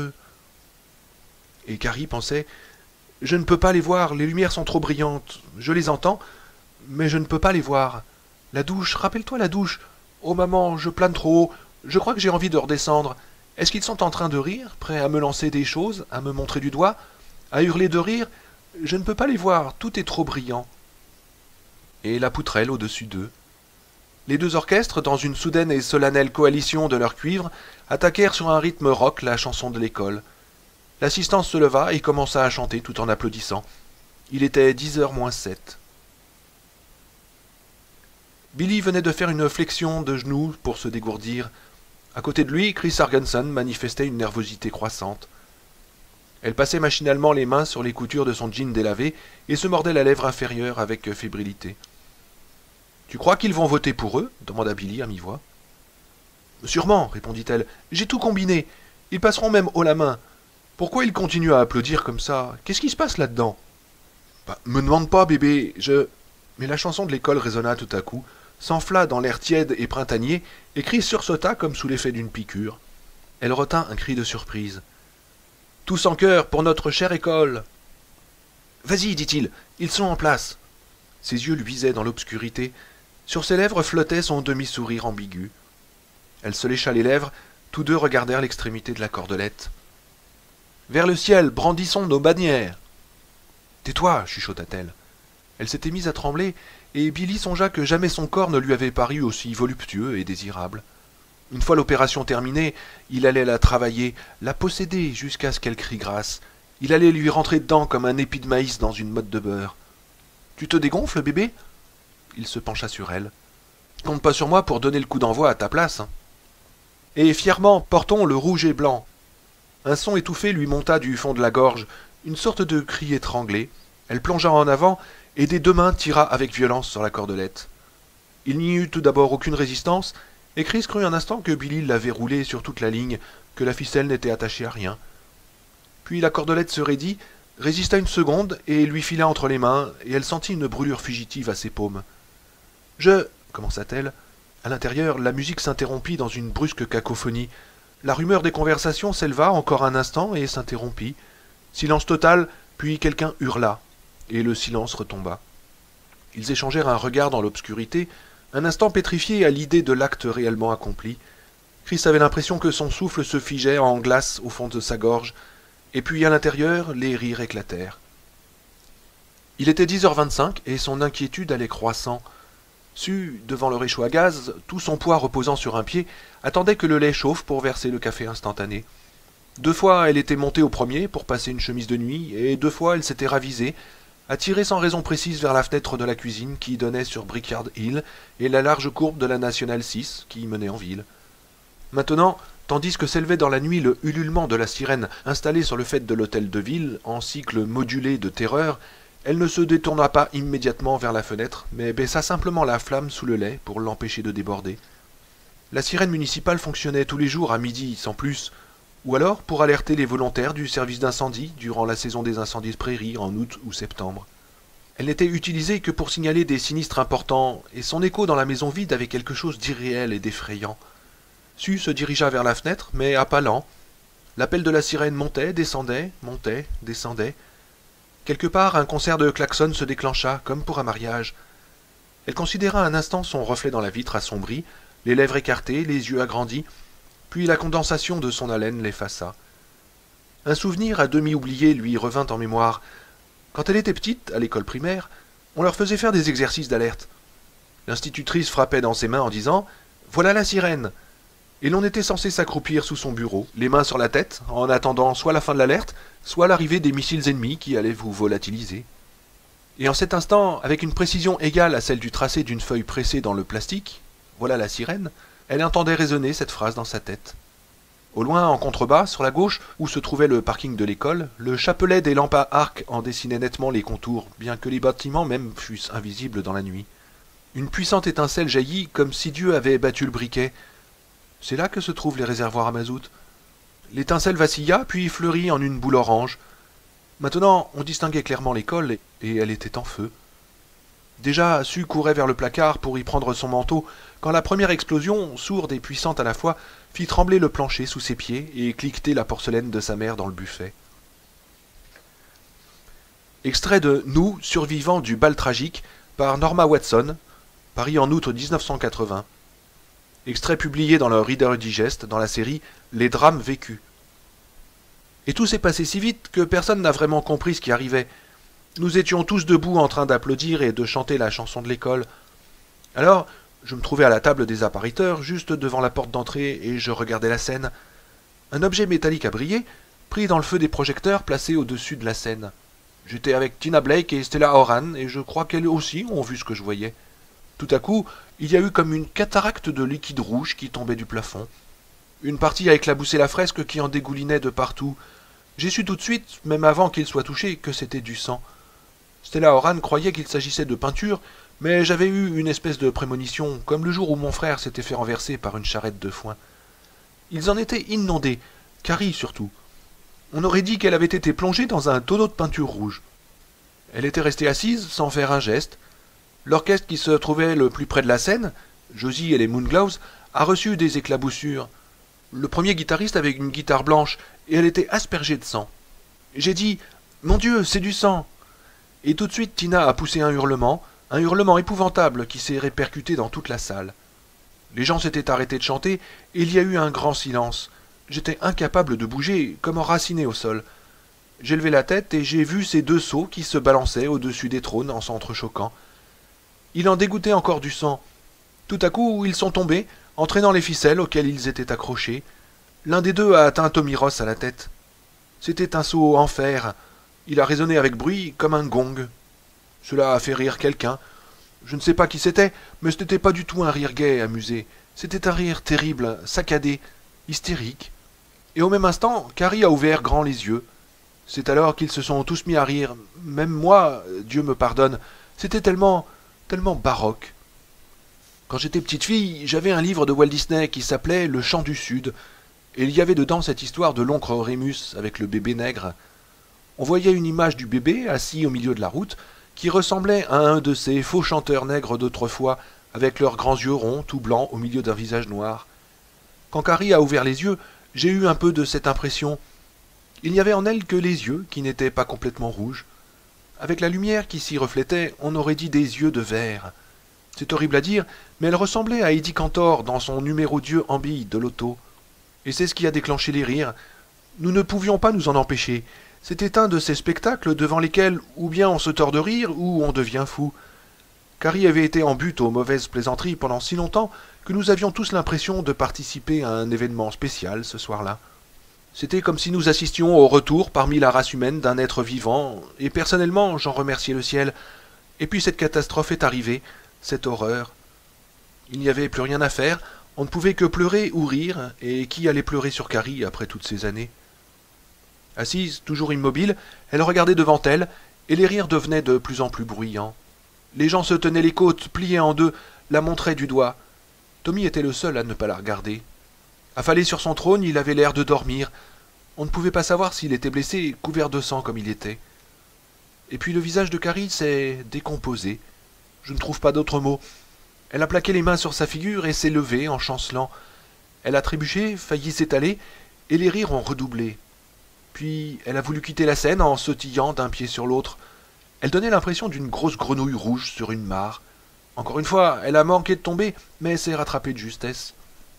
Et Carrie pensait « Je ne peux pas les voir, les lumières sont trop brillantes. Je les entends, mais je ne peux pas les voir. La douche, rappelle-toi la douche. Oh maman, je plane trop haut. je crois que j'ai envie de redescendre. Est-ce qu'ils sont en train de rire, prêts à me lancer des choses, à me montrer du doigt, à hurler de rire? Je ne peux pas les voir, tout est trop brillant. » Et la poutrelle au-dessus d'eux. Les deux orchestres, dans une soudaine et solennelle coalition de leurs cuivres, attaquèrent sur un rythme rock la chanson de l'école. L'assistance se leva et commença à chanter tout en applaudissant. Il était dix heures moins sept. Billy venait de faire une flexion de genoux pour se dégourdir. À côté de lui, Chris Argenson manifestait une nervosité croissante. Elle passait machinalement les mains sur les coutures de son jean délavé et se mordait la lèvre inférieure avec fébrilité. « Tu crois qu'ils vont voter pour eux » demanda Billy à mi-voix. « Sûrement, répondit-elle. J'ai tout combiné. Ils passeront même haut la main. Pourquoi ils continuent à applaudir comme ça? Qu'est-ce qui se passe là-dedans? Bah, me demande pas, bébé, je... » Mais la chanson de l'école résonna tout à coup, s'enfla dans l'air tiède et printanier, et Chris sursauta comme sous l'effet d'une piqûre. Elle retint un cri de surprise. « Tous en chœur pour notre chère école !»« Vas-y, dit-il, ils sont en place !» Ses yeux luisaient dans l'obscurité. Sur ses lèvres flottait son demi-sourire ambigu. Elle se lécha les lèvres, tous deux regardèrent l'extrémité de la cordelette. « Vers le ciel, brandissons nos bannières !»« Tais-toi !» chuchota-t-elle. Elle s'était mise à trembler, et Billy songea que jamais son corps ne lui avait paru aussi voluptueux et désirable. Une fois l'opération terminée, il allait la travailler, la posséder jusqu'à ce qu'elle crie grâce. Il allait lui rentrer dedans comme un épi de maïs dans une motte de beurre. « Tu te dégonfles, bébé ?» Il se pencha sur elle. « Compte pas sur moi pour donner le coup d'envoi à ta place. Hein. » Et fièrement, portons le rouge et blanc. Un son étouffé lui monta du fond de la gorge, une sorte de cri étranglé. Elle plongea en avant et des deux mains tira avec violence sur la cordelette. Il n'y eut tout d'abord aucune résistance, et Chris crut un instant que Billy l'avait roulée sur toute la ligne, que la ficelle n'était attachée à rien. Puis la cordelette se raidit, résista une seconde et lui fila entre les mains, et elle sentit une brûlure fugitive à ses paumes. « Je... » commença-t-elle. À l'intérieur, la musique s'interrompit dans une brusque cacophonie. La rumeur des conversations s'éleva encore un instant et s'interrompit. Silence total, puis quelqu'un hurla, et le silence retomba. Ils échangèrent un regard dans l'obscurité, un instant pétrifiés à l'idée de l'acte réellement accompli. Chris avait l'impression que son souffle se figeait en glace au fond de sa gorge, et puis à l'intérieur, les rires éclatèrent. Il était dix heures vingt-cinq, et son inquiétude allait croissant. Sue, devant le réchaud à gaz, tout son poids reposant sur un pied, attendait que le lait chauffe pour verser le café instantané. Deux fois, elle était montée au premier pour passer une chemise de nuit, et deux fois, elle s'était ravisée, attirée sans raison précise vers la fenêtre de la cuisine qui donnait sur Brickyard Hill et la large courbe de la Nationale six qui menait en ville. Maintenant, tandis que s'élevait dans la nuit le ululement de la sirène installée sur le faîte de l'hôtel de ville, en cycle modulé de terreur, elle ne se détourna pas immédiatement vers la fenêtre, mais baissa simplement la flamme sous le lait pour l'empêcher de déborder. La sirène municipale fonctionnait tous les jours à midi, sans plus, ou alors pour alerter les volontaires du service d'incendie durant la saison des incendies de prairie en août ou septembre. Elle n'était utilisée que pour signaler des sinistres importants, et son écho dans la maison vide avait quelque chose d'irréel et d'effrayant. Sue se dirigea vers la fenêtre, mais à pas lents. L'appel de la sirène montait, descendait, montait, descendait. Quelque part, un concert de klaxons se déclencha, comme pour un mariage. Elle considéra un instant son reflet dans la vitre assombrie, les lèvres écartées, les yeux agrandis, puis la condensation de son haleine l'effaça. Un souvenir à demi oublié lui revint en mémoire. Quand elle était petite, à l'école primaire, on leur faisait faire des exercices d'alerte. L'institutrice frappait dans ses mains en disant « Voilà la sirène !» Et l'on était censé s'accroupir sous son bureau, les mains sur la tête, en attendant soit la fin de l'alerte, soit l'arrivée des missiles ennemis qui allaient vous volatiliser. Et en cet instant, avec une précision égale à celle du tracé d'une feuille pressée dans le plastique, « Voilà la sirène !» elle entendait résonner cette phrase dans sa tête. Au loin, en contrebas, sur la gauche, où se trouvait le parking de l'école, le chapelet des lampes à arc en dessinait nettement les contours, bien que les bâtiments même fussent invisibles dans la nuit. Une puissante étincelle jaillit comme si Dieu avait battu le briquet. C'est là que se trouvent les réservoirs à mazout. L'étincelle vacilla, puis fleurit en une boule orange. Maintenant, on distinguait clairement l'école, et elle était en feu. Déjà, Sue courait vers le placard pour y prendre son manteau, quand la première explosion, sourde et puissante à la fois, fit trembler le plancher sous ses pieds et cliqueter la porcelaine de sa mère dans le buffet. Extrait de Nous, survivants du bal tragique, par Norma Watson, Paris en août mille neuf cent quatre-vingts. extrait publié dans le Reader Digest dans la série Les drames vécus. Et tout s'est passé si vite que personne n'a vraiment compris ce qui arrivait. Nous étions tous debout en train d'applaudir et de chanter la chanson de l'école. Alors, je me trouvais à la table des appariteurs, juste devant la porte d'entrée, et je regardais la scène. Un objet métallique a brillé, pris dans le feu des projecteurs placés au-dessus de la scène. J'étais avec Tina Blake et Stella Horan, et je crois qu'elles aussi ont vu ce que je voyais. Tout à coup, il y a eu comme une cataracte de liquide rouge qui tombait du plafond. Une partie a éclaboussé la fresque qui en dégoulinait de partout. J'ai su tout de suite, même avant qu'il soit touché, que c'était du sang. Stella Horan croyait qu'il s'agissait de peinture, mais j'avais eu une espèce de prémonition, comme le jour où mon frère s'était fait renverser par une charrette de foin. Ils en étaient inondés, Carrie surtout. On aurait dit qu'elle avait été plongée dans un tonneau de peinture rouge. Elle était restée assise, sans faire un geste. L'orchestre qui se trouvait le plus près de la scène, Josie et les Moonglows, a reçu des éclaboussures. Le premier guitariste avait une guitare blanche, et elle était aspergée de sang. J'ai dit « Mon Dieu, c'est du sang !» Et tout de suite Tina a poussé un hurlement, un hurlement épouvantable qui s'est répercuté dans toute la salle. Les gens s'étaient arrêtés de chanter, et il y a eu un grand silence. J'étais incapable de bouger, comme enraciné au sol. J'ai levé la tête et j'ai vu ces deux seaux qui se balançaient au-dessus des trônes en s'entrechoquant. Il en dégouttait encore du sang. Tout à coup, ils sont tombés, entraînant les ficelles auxquelles ils étaient accrochés. L'un des deux a atteint Tommy Ross à la tête. C'était un seau en fer. Il a résonné avec bruit comme un gong. Cela a fait rire quelqu'un. Je ne sais pas qui c'était, mais ce n'était pas du tout un rire gai, amusé. C'était un rire terrible, saccadé, hystérique. Et au même instant, Carrie a ouvert grand les yeux. C'est alors qu'ils se sont tous mis à rire. Même moi, Dieu me pardonne, c'était tellement, tellement baroque. Quand j'étais petite fille, j'avais un livre de Walt Disney qui s'appelait Le Chant du Sud, et il y avait dedans cette histoire de l'oncle Rémus avec le bébé nègre. On voyait une image du bébé assis au milieu de la route, qui ressemblait à un de ces faux chanteurs nègres d'autrefois, avec leurs grands yeux ronds, tout blancs, au milieu d'un visage noir. Quand Carrie a ouvert les yeux, j'ai eu un peu de cette impression. Il n'y avait en elle que les yeux, qui n'étaient pas complètement rouges. Avec la lumière qui s'y reflétait, on aurait dit des yeux de verre. C'est horrible à dire, mais elle ressemblait à Eddie Cantor dans son numéro Dieu en bille de l'auto. Et c'est ce qui a déclenché les rires. Nous ne pouvions pas nous en empêcher. C'était un de ces spectacles devant lesquels ou bien on se tord de rire ou on devient fou. Carrie avait été en butte aux mauvaises plaisanteries pendant si longtemps que nous avions tous l'impression de participer à un événement spécial ce soir-là. C'était comme si nous assistions au retour parmi la race humaine d'un être vivant, et personnellement j'en remerciais le ciel. Et puis cette catastrophe est arrivée, cette horreur. Il n'y avait plus rien à faire, on ne pouvait que pleurer ou rire, et qui allait pleurer sur Carrie après toutes ces années? Assise, toujours immobile, elle regardait devant elle, et les rires devenaient de plus en plus bruyants. Les gens se tenaient les côtes, pliées en deux, la montraient du doigt. Tommy était le seul à ne pas la regarder. Affalé sur son trône, il avait l'air de dormir. On ne pouvait pas savoir s'il était blessé, couvert de sang comme il était. Et puis le visage de Carrie s'est décomposé. Je ne trouve pas d'autre mot. Elle a plaqué les mains sur sa figure et s'est levée en chancelant. Elle a trébuché, failli s'étaler, et les rires ont redoublé. Puis elle a voulu quitter la scène en sautillant d'un pied sur l'autre. Elle donnait l'impression d'une grosse grenouille rouge sur une mare. Encore une fois, elle a manqué de tomber, mais s'est rattrapée de justesse.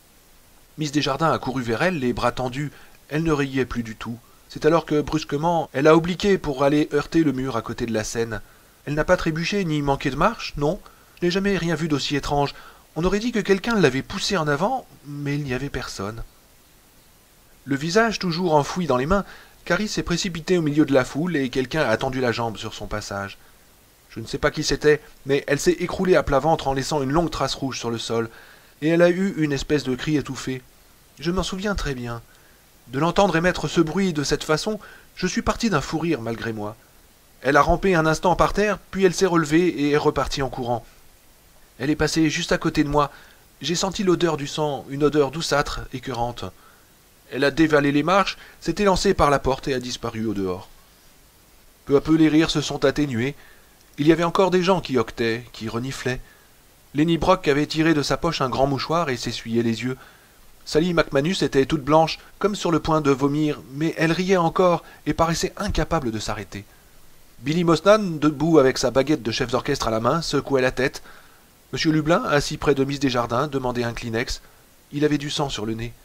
Miss Desjardins a couru vers elle, les bras tendus. Elle ne riait plus du tout. C'est alors que, brusquement, elle a obliqué pour aller heurter le mur à côté de la scène. Elle n'a pas trébuché ni manqué de marche, non. Je n'ai jamais rien vu d'aussi étrange. On aurait dit que quelqu'un l'avait poussée en avant, mais il n'y avait personne. Le visage toujours enfoui dans les mains, Carrie s'est précipitée au milieu de la foule et quelqu'un a tendu la jambe sur son passage. Je ne sais pas qui c'était, mais elle s'est écroulée à plat ventre en laissant une longue trace rouge sur le sol, et elle a eu une espèce de cri étouffé. Je m'en souviens très bien. De l'entendre émettre ce bruit de cette façon, je suis parti d'un fou rire malgré moi. Elle a rampé un instant par terre, puis elle s'est relevée et est repartie en courant. Elle est passée juste à côté de moi. J'ai senti l'odeur du sang, une odeur douceâtre, écœurante. Elle a dévalé les marches, s'est élancée par la porte et a disparu au dehors. Peu à peu les rires se sont atténués. Il y avait encore des gens qui hoquetaient, qui reniflaient. Lenny Brock avait tiré de sa poche un grand mouchoir et s'essuyait les yeux. Sally McManus était toute blanche, comme sur le point de vomir, mais elle riait encore et paraissait incapable de s'arrêter. Billy Mosnan, debout avec sa baguette de chef d'orchestre à la main, secouait la tête. Monsieur Lublin, assis près de Miss Desjardins, demandait un Kleenex. il avait du sang sur le nez.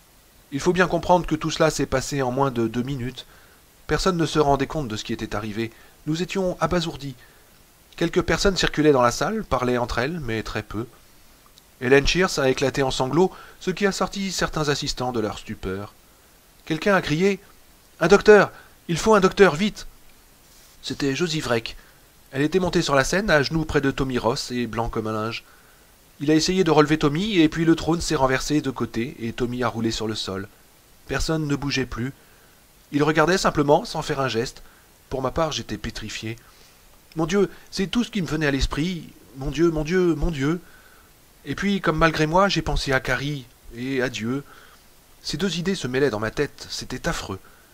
Il faut bien comprendre que tout cela s'est passé en moins de deux minutes. Personne ne se rendait compte de ce qui était arrivé. Nous étions abasourdis. Quelques personnes circulaient dans la salle, parlaient entre elles, mais très peu. Helen Shears a éclaté en sanglots, ce qui a sorti certains assistants de leur stupeur. Quelqu'un a crié « Un docteur! Il faut un docteur, vite !» C'était Josie Vreck. Elle était montée sur la scène, à genoux près de Tommy Ross et blanc comme un linge. Il a essayé de relever Tommy, et puis le trône s'est renversé de côté, et Tommy a roulé sur le sol. Personne ne bougeait plus. Il regardait simplement, sans faire un geste. Pour ma part, j'étais pétrifié. Mon Dieu, c'est tout ce qui me venait à l'esprit. Mon Dieu, mon Dieu, mon Dieu. Et puis, comme malgré moi, j'ai pensé à Carrie et à Dieu. Ces deux idées se mêlaient dans ma tête, c'était affreux.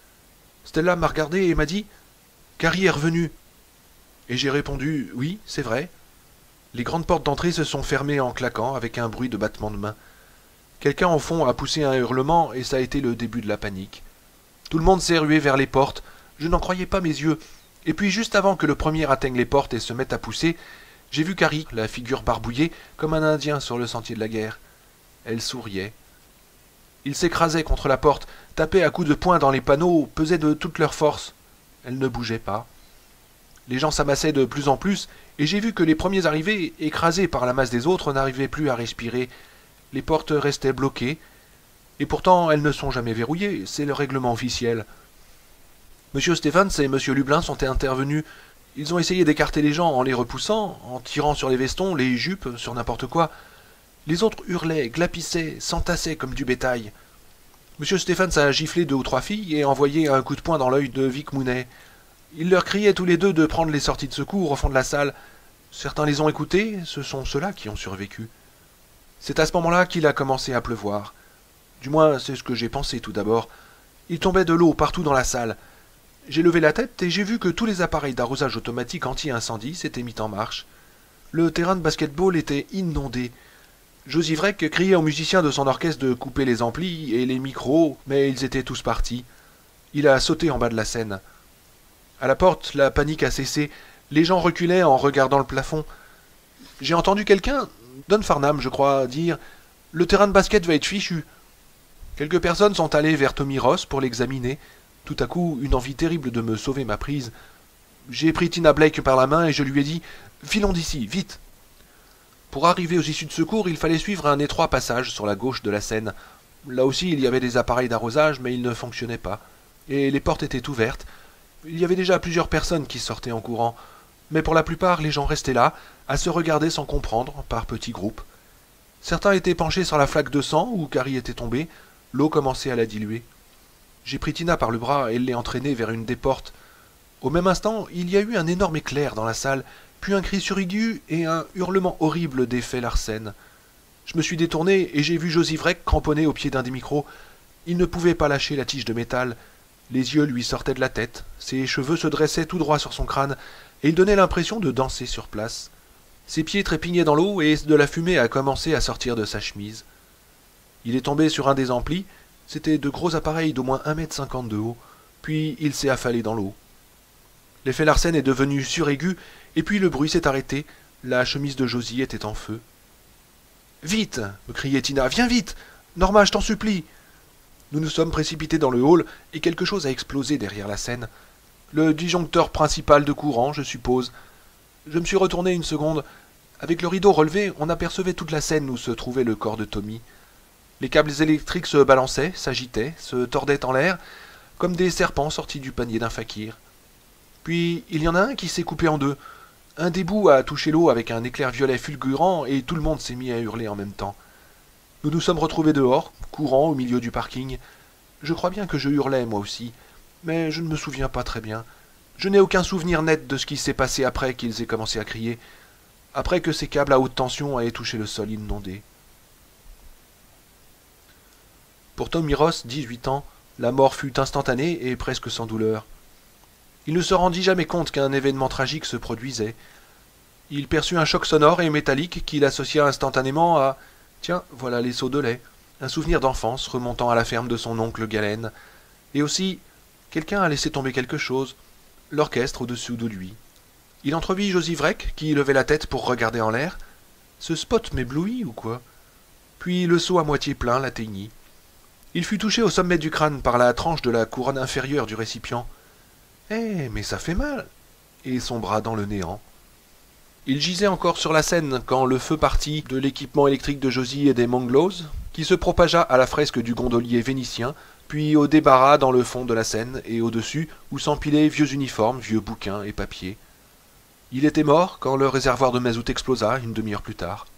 Stella m'a regardé et m'a dit « Carrie est revenue !» Et j'ai répondu « Oui, c'est vrai ». Les grandes portes d'entrée se sont fermées en claquant, avec un bruit de battement de main. Quelqu'un au fond a poussé un hurlement, et ça a été le début de la panique. Tout le monde s'est rué vers les portes, je n'en croyais pas mes yeux. Et puis, juste avant que le premier atteigne les portes et se mette à pousser, j'ai vu Carrie, la figure barbouillée, comme un Indien sur le sentier de la guerre. Elle souriait. Ils s'écrasaient contre la porte, tapaient à coups de poing dans les panneaux, pesaient de toute leur force. Elle ne bougeait pas. Les gens s'amassaient de plus en plus, et j'ai vu que les premiers arrivés, écrasés par la masse des autres, n'arrivaient plus à respirer. Les portes restaient bloquées, et pourtant elles ne sont jamais verrouillées, c'est le règlement officiel. Monsieur Stephens et Monsieur Lublin sont intervenus. Ils ont essayé d'écarter les gens en les repoussant, en tirant sur les vestons, les jupes, sur n'importe quoi. Les autres hurlaient, glapissaient, s'entassaient comme du bétail. Monsieur Stephens a giflé deux ou trois filles et envoyé un coup de poing dans l'œil de Vic Mounet. Il leur criait tous les deux de prendre les sorties de secours au fond de la salle. Certains les ont écoutés, ce sont ceux-là qui ont survécu. C'est à ce moment-là qu'il a commencé à pleuvoir. Du moins, c'est ce que j'ai pensé tout d'abord. Il tombait de l'eau partout dans la salle. J'ai levé la tête et j'ai vu que tous les appareils d'arrosage automatique anti-incendie s'étaient mis en marche. Le terrain de basket-ball était inondé. Josie Vreck criait aux musiciens de son orchestre de couper les amplis et les micros, mais ils étaient tous partis. Il a sauté en bas de la scène. À la porte, la panique a cessé. Les gens reculaient en regardant le plafond. J'ai entendu quelqu'un, Don Farnham, je crois, dire « Le terrain de basket va être fichu ». Quelques personnes sont allées vers Tommy Ross pour l'examiner. Tout à coup, une envie terrible de me sauver m'a prise. J'ai pris Tina Blake par la main et je lui ai dit « Filons d'ici, vite !» Pour arriver aux issues de secours, il fallait suivre un étroit passage sur la gauche de la scène. Là aussi, il y avait des appareils d'arrosage, mais ils ne fonctionnaient pas. Et les portes étaient ouvertes. Il y avait déjà plusieurs personnes qui sortaient en courant. Mais pour la plupart, les gens restaient là, à se regarder sans comprendre, par petits groupes. Certains étaient penchés sur la flaque de sang où Carrie était tombée. L'eau commençait à la diluer. J'ai pris Tina par le bras et l'ai entraînée vers une des portes. Au même instant, il y a eu un énorme éclair dans la salle, puis un cri suraigu et un hurlement horrible d'Effet Larsen. Je me suis détourné et j'ai vu Josie Vreck cramponné au pied d'un des micros. Il ne pouvait pas lâcher la tige de métal. Les yeux lui sortaient de la tête, ses cheveux se dressaient tout droit sur son crâne, et il donnait l'impression de danser sur place. Ses pieds trépignaient dans l'eau et de la fumée a commencé à sortir de sa chemise. Il est tombé sur un des amplis, c'étaient de gros appareils d'au moins un mètre cinquante de haut, puis il s'est affalé dans l'eau. L'effet Larsen est devenu suraigu, et puis le bruit s'est arrêté, la chemise de Josie était en feu. « Vite !» me criait Tina, « Viens vite ! Norma, je t'en supplie !» Nous nous sommes précipités dans le hall, et quelque chose a explosé derrière la scène. Le disjoncteur principal de courant, je suppose. Je me suis retourné une seconde. Avec le rideau relevé, on apercevait toute la scène où se trouvait le corps de Tommy. Les câbles électriques se balançaient, s'agitaient, se tordaient en l'air, comme des serpents sortis du panier d'un fakir. Puis il y en a un qui s'est coupé en deux. Un des bouts a touché l'eau avec un éclair violet fulgurant, et tout le monde s'est mis à hurler en même temps. Nous nous sommes retrouvés dehors, courant au milieu du parking. Je crois bien que je hurlais, moi aussi, mais je ne me souviens pas très bien. Je n'ai aucun souvenir net de ce qui s'est passé après qu'ils aient commencé à crier, après que ces câbles à haute tension aient touché le sol inondé. Pour Tommy Ross, dix-huit ans, la mort fut instantanée et presque sans douleur. Il ne se rendit jamais compte qu'un événement tragique se produisait. Il perçut un choc sonore et métallique qu'il associa instantanément à « Tiens, voilà les seaux de lait », un souvenir d'enfance remontant à la ferme de son oncle Galen. Et aussi, quelqu'un a laissé tomber quelque chose, l'orchestre au-dessous de lui. Il entrevit Josie Vreck, qui levait la tête pour regarder en l'air. « Ce spot m'éblouit ou quoi ?» puis le seau à moitié plein l'atteignit. Il fut touché au sommet du crâne par la tranche de la couronne inférieure du récipient. « Eh, mais ça fait mal !» et sombra dans le néant. Il gisait encore sur la scène quand le feu partit de l'équipement électrique de Josie et des Manglows, qui se propagea à la fresque du gondolier vénitien, puis au débarras dans le fond de la scène et au-dessus où s'empilaient vieux uniformes, vieux bouquins et papiers. Il était mort quand le réservoir de mazout explosa une demi-heure plus tard.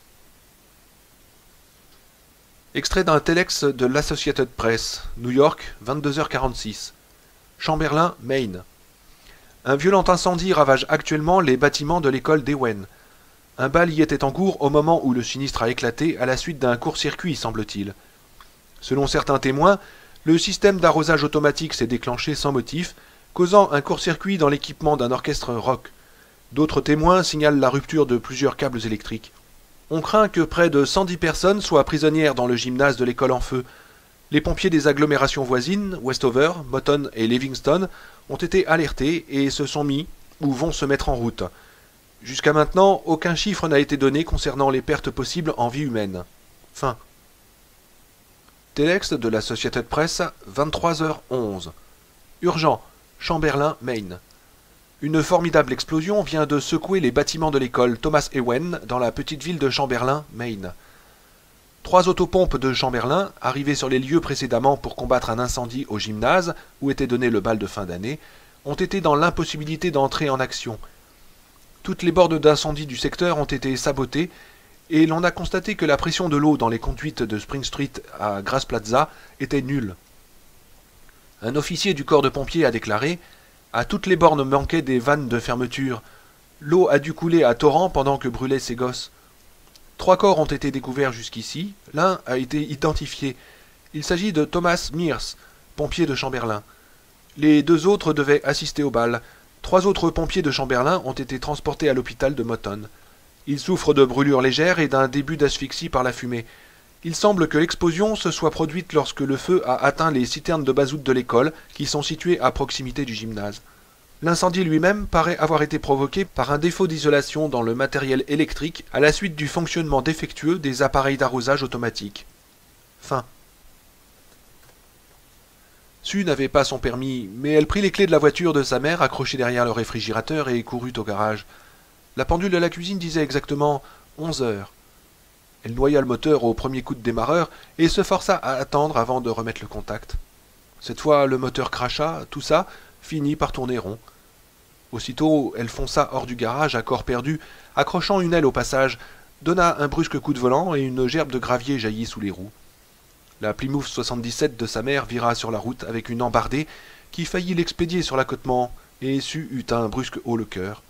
Extrait d'un téléx de l'Associated Press, New York, vingt-deux heures quarante-six. Chamberlain, Maine. Un violent incendie ravage actuellement les bâtiments de l'école d'Ewen. Un bal y était en cours au moment où le sinistre a éclaté à la suite d'un court-circuit, semble-t-il. Selon certains témoins, le système d'arrosage automatique s'est déclenché sans motif, causant un court-circuit dans l'équipement d'un orchestre rock. D'autres témoins signalent la rupture de plusieurs câbles électriques. On craint que près de cent dix personnes soient prisonnières dans le gymnase de l'école en feu. Les pompiers des agglomérations voisines, Westover, Motton et Livingston, ont été alertés et se sont mis ou vont se mettre en route. Jusqu'à maintenant, aucun chiffre n'a été donné concernant les pertes possibles en vie humaine. Fin. Téléx de l'Associated Press, vingt-trois heures onze. Urgent, Chamberlain, Maine. Une formidable explosion vient de secouer les bâtiments de l'école Thomas Ewen dans la petite ville de Chamberlain, Maine. Trois autopompes de Chamberlain, arrivées sur les lieux précédemment pour combattre un incendie au gymnase, où était donné le bal de fin d'année, ont été dans l'impossibilité d'entrer en action. Toutes les bornes d'incendie du secteur ont été sabotées, et l'on a constaté que la pression de l'eau dans les conduites de Spring Street à Grass Plaza était nulle. Un officier du corps de pompiers a déclaré « À toutes les bornes manquaient des vannes de fermeture. L'eau a dû couler à torrent pendant que brûlaient ces gosses. » Trois corps ont été découverts jusqu'ici. L'un a été identifié. Il s'agit de Thomas Mears, pompier de Chamberlain. Les deux autres devaient assister au bal. Trois autres pompiers de Chamberlain ont été transportés à l'hôpital de Motton. Ils souffrent de brûlures légères et d'un début d'asphyxie par la fumée. Il semble que l'explosion se soit produite lorsque le feu a atteint les citernes de mazout de l'école, qui sont situées à proximité du gymnase. L'incendie lui-même paraît avoir été provoqué par un défaut d'isolation dans le matériel électrique à la suite du fonctionnement défectueux des appareils d'arrosage automatique. Fin. Sue n'avait pas son permis, mais elle prit les clés de la voiture de sa mère accrochée derrière le réfrigérateur et courut au garage. La pendule de la cuisine disait exactement onze heures. Elle noya le moteur au premier coup de démarreur et se força à attendre avant de remettre le contact. Cette fois, le moteur cracha, tout ça finit par tourner rond. Aussitôt, elle fonça hors du garage à corps perdu, accrochant une aile au passage, donna un brusque coup de volant et une gerbe de gravier jaillit sous les roues. La Plymouth soixante-dix-sept de sa mère vira sur la route avec une embardée qui faillit l'expédier sur l'accotement, et Sue eut un brusque haut le cœur.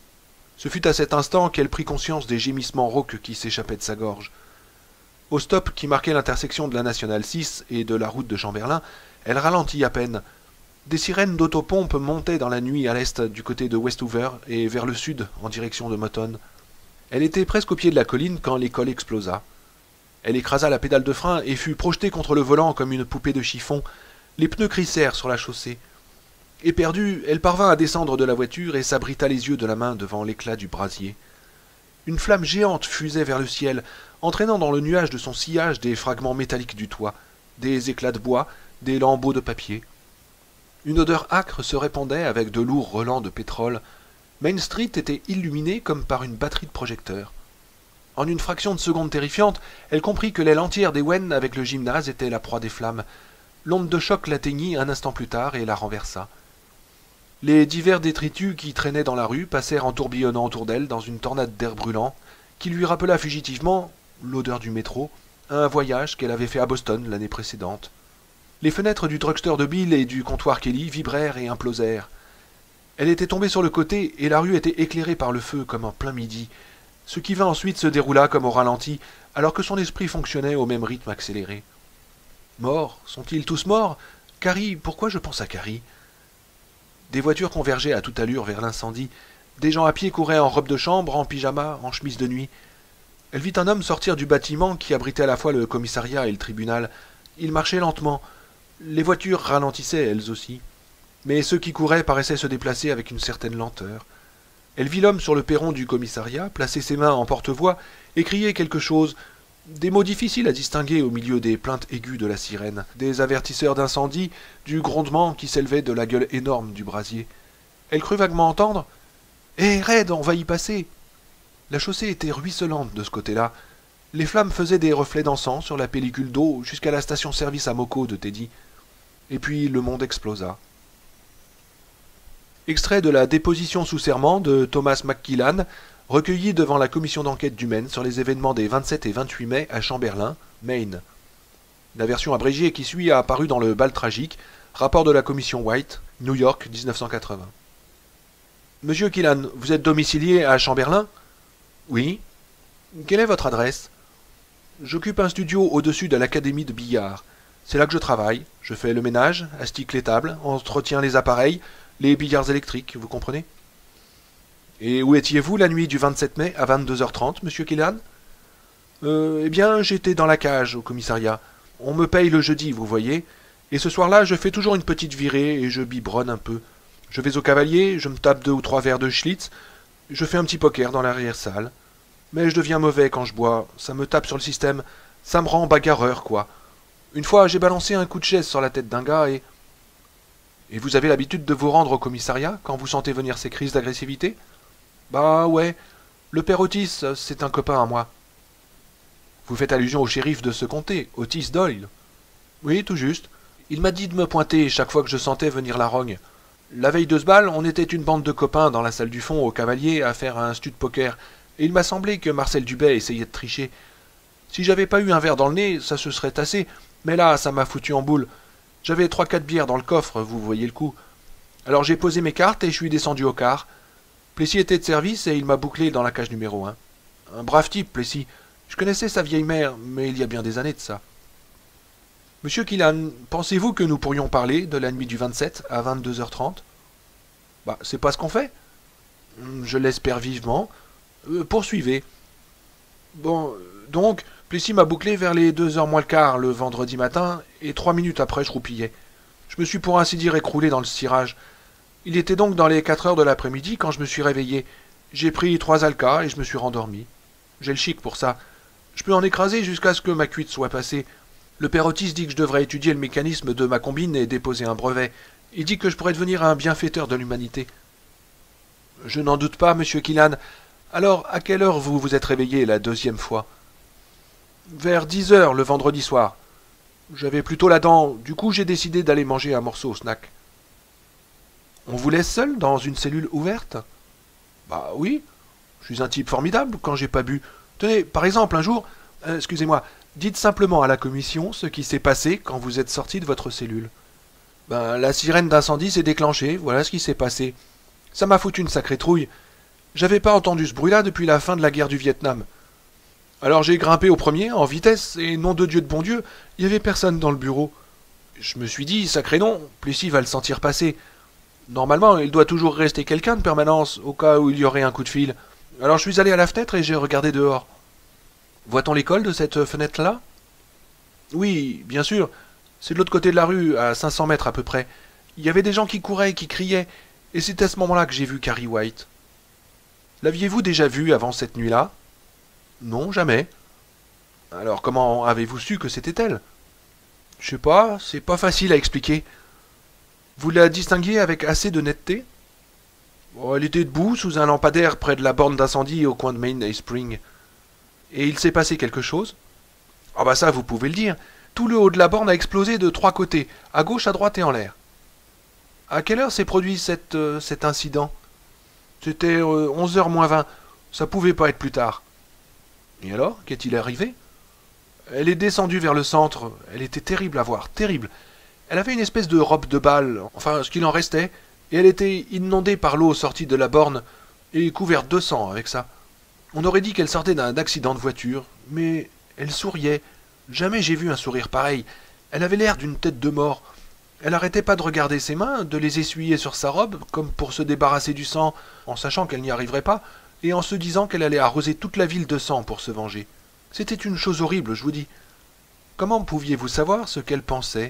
Ce fut à cet instant qu'elle prit conscience des gémissements rauques qui s'échappaient de sa gorge. Au stop qui marquait l'intersection de la Nationale six et de la route de Chamberlain, elle ralentit à peine. Des sirènes d'autopompe montaient dans la nuit à l'est du côté de Westover et vers le sud en direction de Motton. Elle était presque au pied de la colline quand l'école explosa. Elle écrasa la pédale de frein et fut projetée contre le volant comme une poupée de chiffon. Les pneus crissèrent sur la chaussée. Éperdue, elle parvint à descendre de la voiture et s'abrita les yeux de la main devant l'éclat du brasier. Une flamme géante fusait vers le ciel, entraînant dans le nuage de son sillage des fragments métalliques du toit, des éclats de bois, des lambeaux de papier. Une odeur âcre se répandait avec de lourds relents de pétrole. Main Street était illuminée comme par une batterie de projecteurs. En une fraction de seconde terrifiante, elle comprit que l'aile entière d'Ewen avec le gymnase était la proie des flammes. L'onde de choc l'atteignit un instant plus tard et la renversa. Les divers détritus qui traînaient dans la rue passèrent en tourbillonnant autour d'elle dans une tornade d'air brûlant qui lui rappela fugitivement l'odeur du métro, un voyage qu'elle avait fait à Boston l'année précédente. Les fenêtres du drugstore de Bill et du comptoir Kelly vibrèrent et implosèrent. Elle était tombée sur le côté et la rue était éclairée par le feu comme en plein midi. Ce qui vint ensuite se déroula comme au ralenti, alors que son esprit fonctionnait au même rythme accéléré. Morts? Sont-ils tous morts? Carrie, pourquoi je pense à Carrie? Des voitures convergeaient à toute allure vers l'incendie. Des gens à pied couraient en robe de chambre, en pyjama, en chemise de nuit. Elle vit un homme sortir du bâtiment qui abritait à la fois le commissariat et le tribunal. Il marchait lentement. Les voitures ralentissaient elles aussi. Mais ceux qui couraient paraissaient se déplacer avec une certaine lenteur. Elle vit l'homme sur le perron du commissariat, placer ses mains en porte-voix et crier quelque chose, Des mots difficiles à distinguer au milieu des plaintes aiguës de la sirène, des avertisseurs d'incendie, du grondement qui s'élevait de la gueule énorme du brasier. Elle crut vaguement entendre « Hé, Red, on va y passer !» La chaussée était ruisselante de ce côté-là. Les flammes faisaient des reflets d'encens sur la pellicule d'eau jusqu'à la station-service à Moko de Teddy. Et puis le monde explosa. Extrait de la déposition sous serment de Thomas McKillan, recueilli devant la commission d'enquête du Maine sur les événements des vingt-sept et vingt-huit mai à Chamberlain, Maine. La version abrégée qui suit a apparu dans le Bal tragique, rapport de la commission White, New York, mille neuf cent quatre-vingts. Monsieur Killan, vous êtes domicilié à Chamberlain? Oui. Quelle est votre adresse? J'occupe un studio au-dessus de l'académie de billard. C'est là que je travaille. Je fais le ménage, astique les tables, entretiens les appareils, les billards électriques, vous comprenez? Et où étiez-vous la nuit du vingt-sept mai à vingt-deux heures trente, monsieur Killan? Euh, eh bien, j'étais dans la cage au commissariat. On me paye le jeudi, vous voyez. Et ce soir-là, je fais toujours une petite virée et je biberonne un peu. Je vais au cavalier, je me tape deux ou trois verres de Schlitz, je fais un petit poker dans l'arrière-salle. Mais je deviens mauvais quand je bois, ça me tape sur le système, ça me rend bagarreur, quoi. Une fois, j'ai balancé un coup de chaise sur la tête d'un gars et... Et vous avez l'habitude de vous rendre au commissariat quand vous sentez venir ces crises d'agressivité? Bah ouais, le père Otis, c'est un copain à moi. Vous faites allusion au shérif de ce comté, Otis Doyle. Oui, tout juste. Il m'a dit de me pointer chaque fois que je sentais venir la rogne. La veille de ce bal, on était une bande de copains dans la salle du fond au Cavalier à faire un stu de poker, et il m'a semblé que Marcel Dubé essayait de tricher. Si j'avais pas eu un verre dans le nez, ça se serait tassé, mais là, ça m'a foutu en boule. J'avais trois quatre bières dans le coffre, vous voyez le coup. Alors j'ai posé mes cartes et je suis descendu au quart. Plessis était de service et il m'a bouclé dans la cage numéro un. Un brave type, Plessis. Je connaissais sa vieille mère, mais il y a bien des années de ça. Monsieur Killan, pensez-vous que nous pourrions parler de la nuit du vingt-sept à vingt-deux heures trente? Bah, c'est pas ce qu'on fait. Je l'espère vivement. Euh, poursuivez. Bon, donc, Plessis m'a bouclé vers les deux heures moins le quart le vendredi matin, et trois minutes après je roupillais. Je me suis pour ainsi dire écroulé dans le cirage. Il était donc dans les quatre heures de l'après-midi quand je me suis réveillé. J'ai pris trois alcas et je me suis rendormi. J'ai le chic pour ça. Je peux en écraser jusqu'à ce que ma cuite soit passée. Le père Otis dit que je devrais étudier le mécanisme de ma combine et déposer un brevet. Il dit que je pourrais devenir un bienfaiteur de l'humanité. Je n'en doute pas, monsieur Killan. Alors, à quelle heure vous vous êtes réveillé la deuxième fois? Vers dix heures le vendredi soir. J'avais plutôt la dent, du coup j'ai décidé d'aller manger un morceau au snack. On vous laisse seul dans une cellule ouverte? Bah oui, je suis un type formidable quand j'ai pas bu. Tenez, par exemple, un jour, euh, excusez-moi, dites simplement à la commission ce qui s'est passé quand vous êtes sorti de votre cellule. Ben, la sirène d'incendie s'est déclenchée, voilà ce qui s'est passé. Ça m'a foutu une sacrée trouille. J'avais pas entendu ce bruit-là depuis la fin de la guerre du Vietnam. Alors j'ai grimpé au premier, en vitesse, et nom de Dieu de bon Dieu, il y avait personne dans le bureau. Je me suis dit, sacré nom, Plessis va le sentir passer. Normalement, il doit toujours rester quelqu'un de permanence, au cas où il y aurait un coup de fil. Alors je suis allé à la fenêtre et j'ai regardé dehors. Voit-on l'école de cette fenêtre-là? Oui, bien sûr. C'est de l'autre côté de la rue, à cinq cents mètres à peu près. Il y avait des gens qui couraient, qui criaient, et c'est à ce moment-là que j'ai vu Carrie White. L'aviez-vous déjà vue avant cette nuit-là? Non, jamais. Alors comment avez-vous su que c'était elle? Je sais pas, c'est pas facile à expliquer. Vous la distinguiez avec assez de netteté? Oh, elle était debout sous un lampadaire près de la borne d'incendie au coin de Main et Spring. Et il s'est passé quelque chose? Ah bah ça, vous pouvez le dire. Tout le haut de la borne a explosé de trois côtés, à gauche, à droite et en l'air. À quelle heure s'est produit cette, euh, cet incident? C'était euh, onze heures moins vingt. Ça pouvait pas être plus tard. Et alors, qu'est-il arrivé? Elle est descendue vers le centre. Elle était terrible à voir, terrible. Elle avait une espèce de robe de bal, enfin ce qu'il en restait, et elle était inondée par l'eau sortie de la borne, et couverte de sang avec ça. On aurait dit qu'elle sortait d'un accident de voiture, mais elle souriait. Jamais j'ai vu un sourire pareil. Elle avait l'air d'une tête de mort. Elle n'arrêtait pas de regarder ses mains, de les essuyer sur sa robe, comme pour se débarrasser du sang, en sachant qu'elle n'y arriverait pas, et en se disant qu'elle allait arroser toute la ville de sang pour se venger. C'était une chose horrible, je vous dis. Comment pouviez-vous savoir ce qu'elle pensait?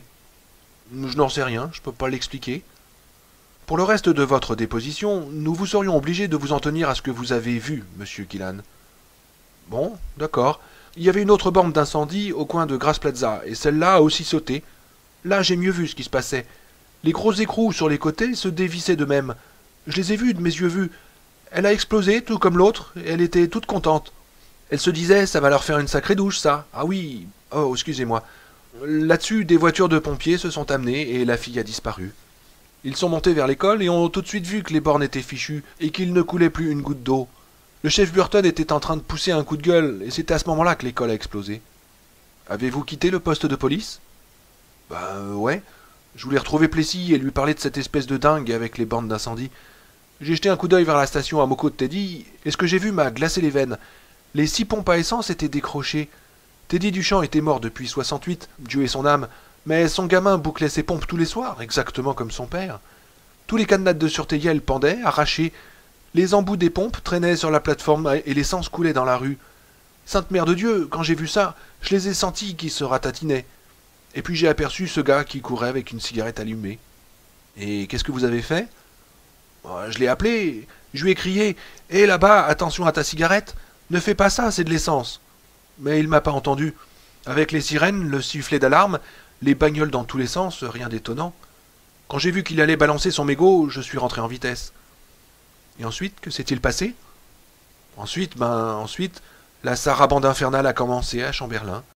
Je n'en sais rien, je ne peux pas l'expliquer. Pour le reste de votre déposition, nous vous serions obligés de vous en tenir à ce que vous avez vu, monsieur Killan. Bon, d'accord. Il y avait une autre borne d'incendie au coin de Grasse Plaza, et celle-là a aussi sauté. Là, j'ai mieux vu ce qui se passait. Les gros écrous sur les côtés se dévissaient d'eux-mêmes. Je les ai vus de mes yeux vus. Elle a explosé, tout comme l'autre, et elle était toute contente. Elle se disait, ça va leur faire une sacrée douche, ça. Ah oui, oh, excusez-moi. Là-dessus, des voitures de pompiers se sont amenées, et la fille a disparu. Ils sont montés vers l'école et ont tout de suite vu que les bornes étaient fichues, et qu'il ne coulait plus une goutte d'eau. Le chef Burton était en train de pousser un coup de gueule, et c'est à ce moment-là que l'école a explosé. Avez-vous quitté le poste de police? Bah euh, ouais. Je voulais retrouver Plessis et lui parler de cette espèce de dingue avec les bornes d'incendie. J'ai jeté un coup d'œil vers la station à Moco de Teddy, et ce que j'ai vu m'a glacé les veines. Les six pompes à essence étaient décrochées. Teddy Duchamp était mort depuis soixante-huit, Dieu ait son âme, mais son gamin bouclait ses pompes tous les soirs, exactement comme son père. Tous les cadenas de sûreté Yale pendaient, arrachés. Les embouts des pompes traînaient sur la plateforme et l'essence coulait dans la rue. Sainte Mère de Dieu, quand j'ai vu ça, je les ai sentis qui se ratatinaient. Et puis j'ai aperçu ce gars qui courait avec une cigarette allumée. Et qu'est-ce que vous avez fait? Je l'ai appelé, je lui ai crié « Hé là-bas, attention à ta cigarette, ne fais pas ça, c'est de l'essence !» Mais il m'a pas entendu. Avec les sirènes, le sifflet d'alarme, les bagnoles dans tous les sens, rien d'étonnant. Quand j'ai vu qu'il allait balancer son mégot, je suis rentré en vitesse. Et ensuite, que s'est-il passé? Ensuite, ben, ensuite, la sarabande infernale a commencé à Chamberlain.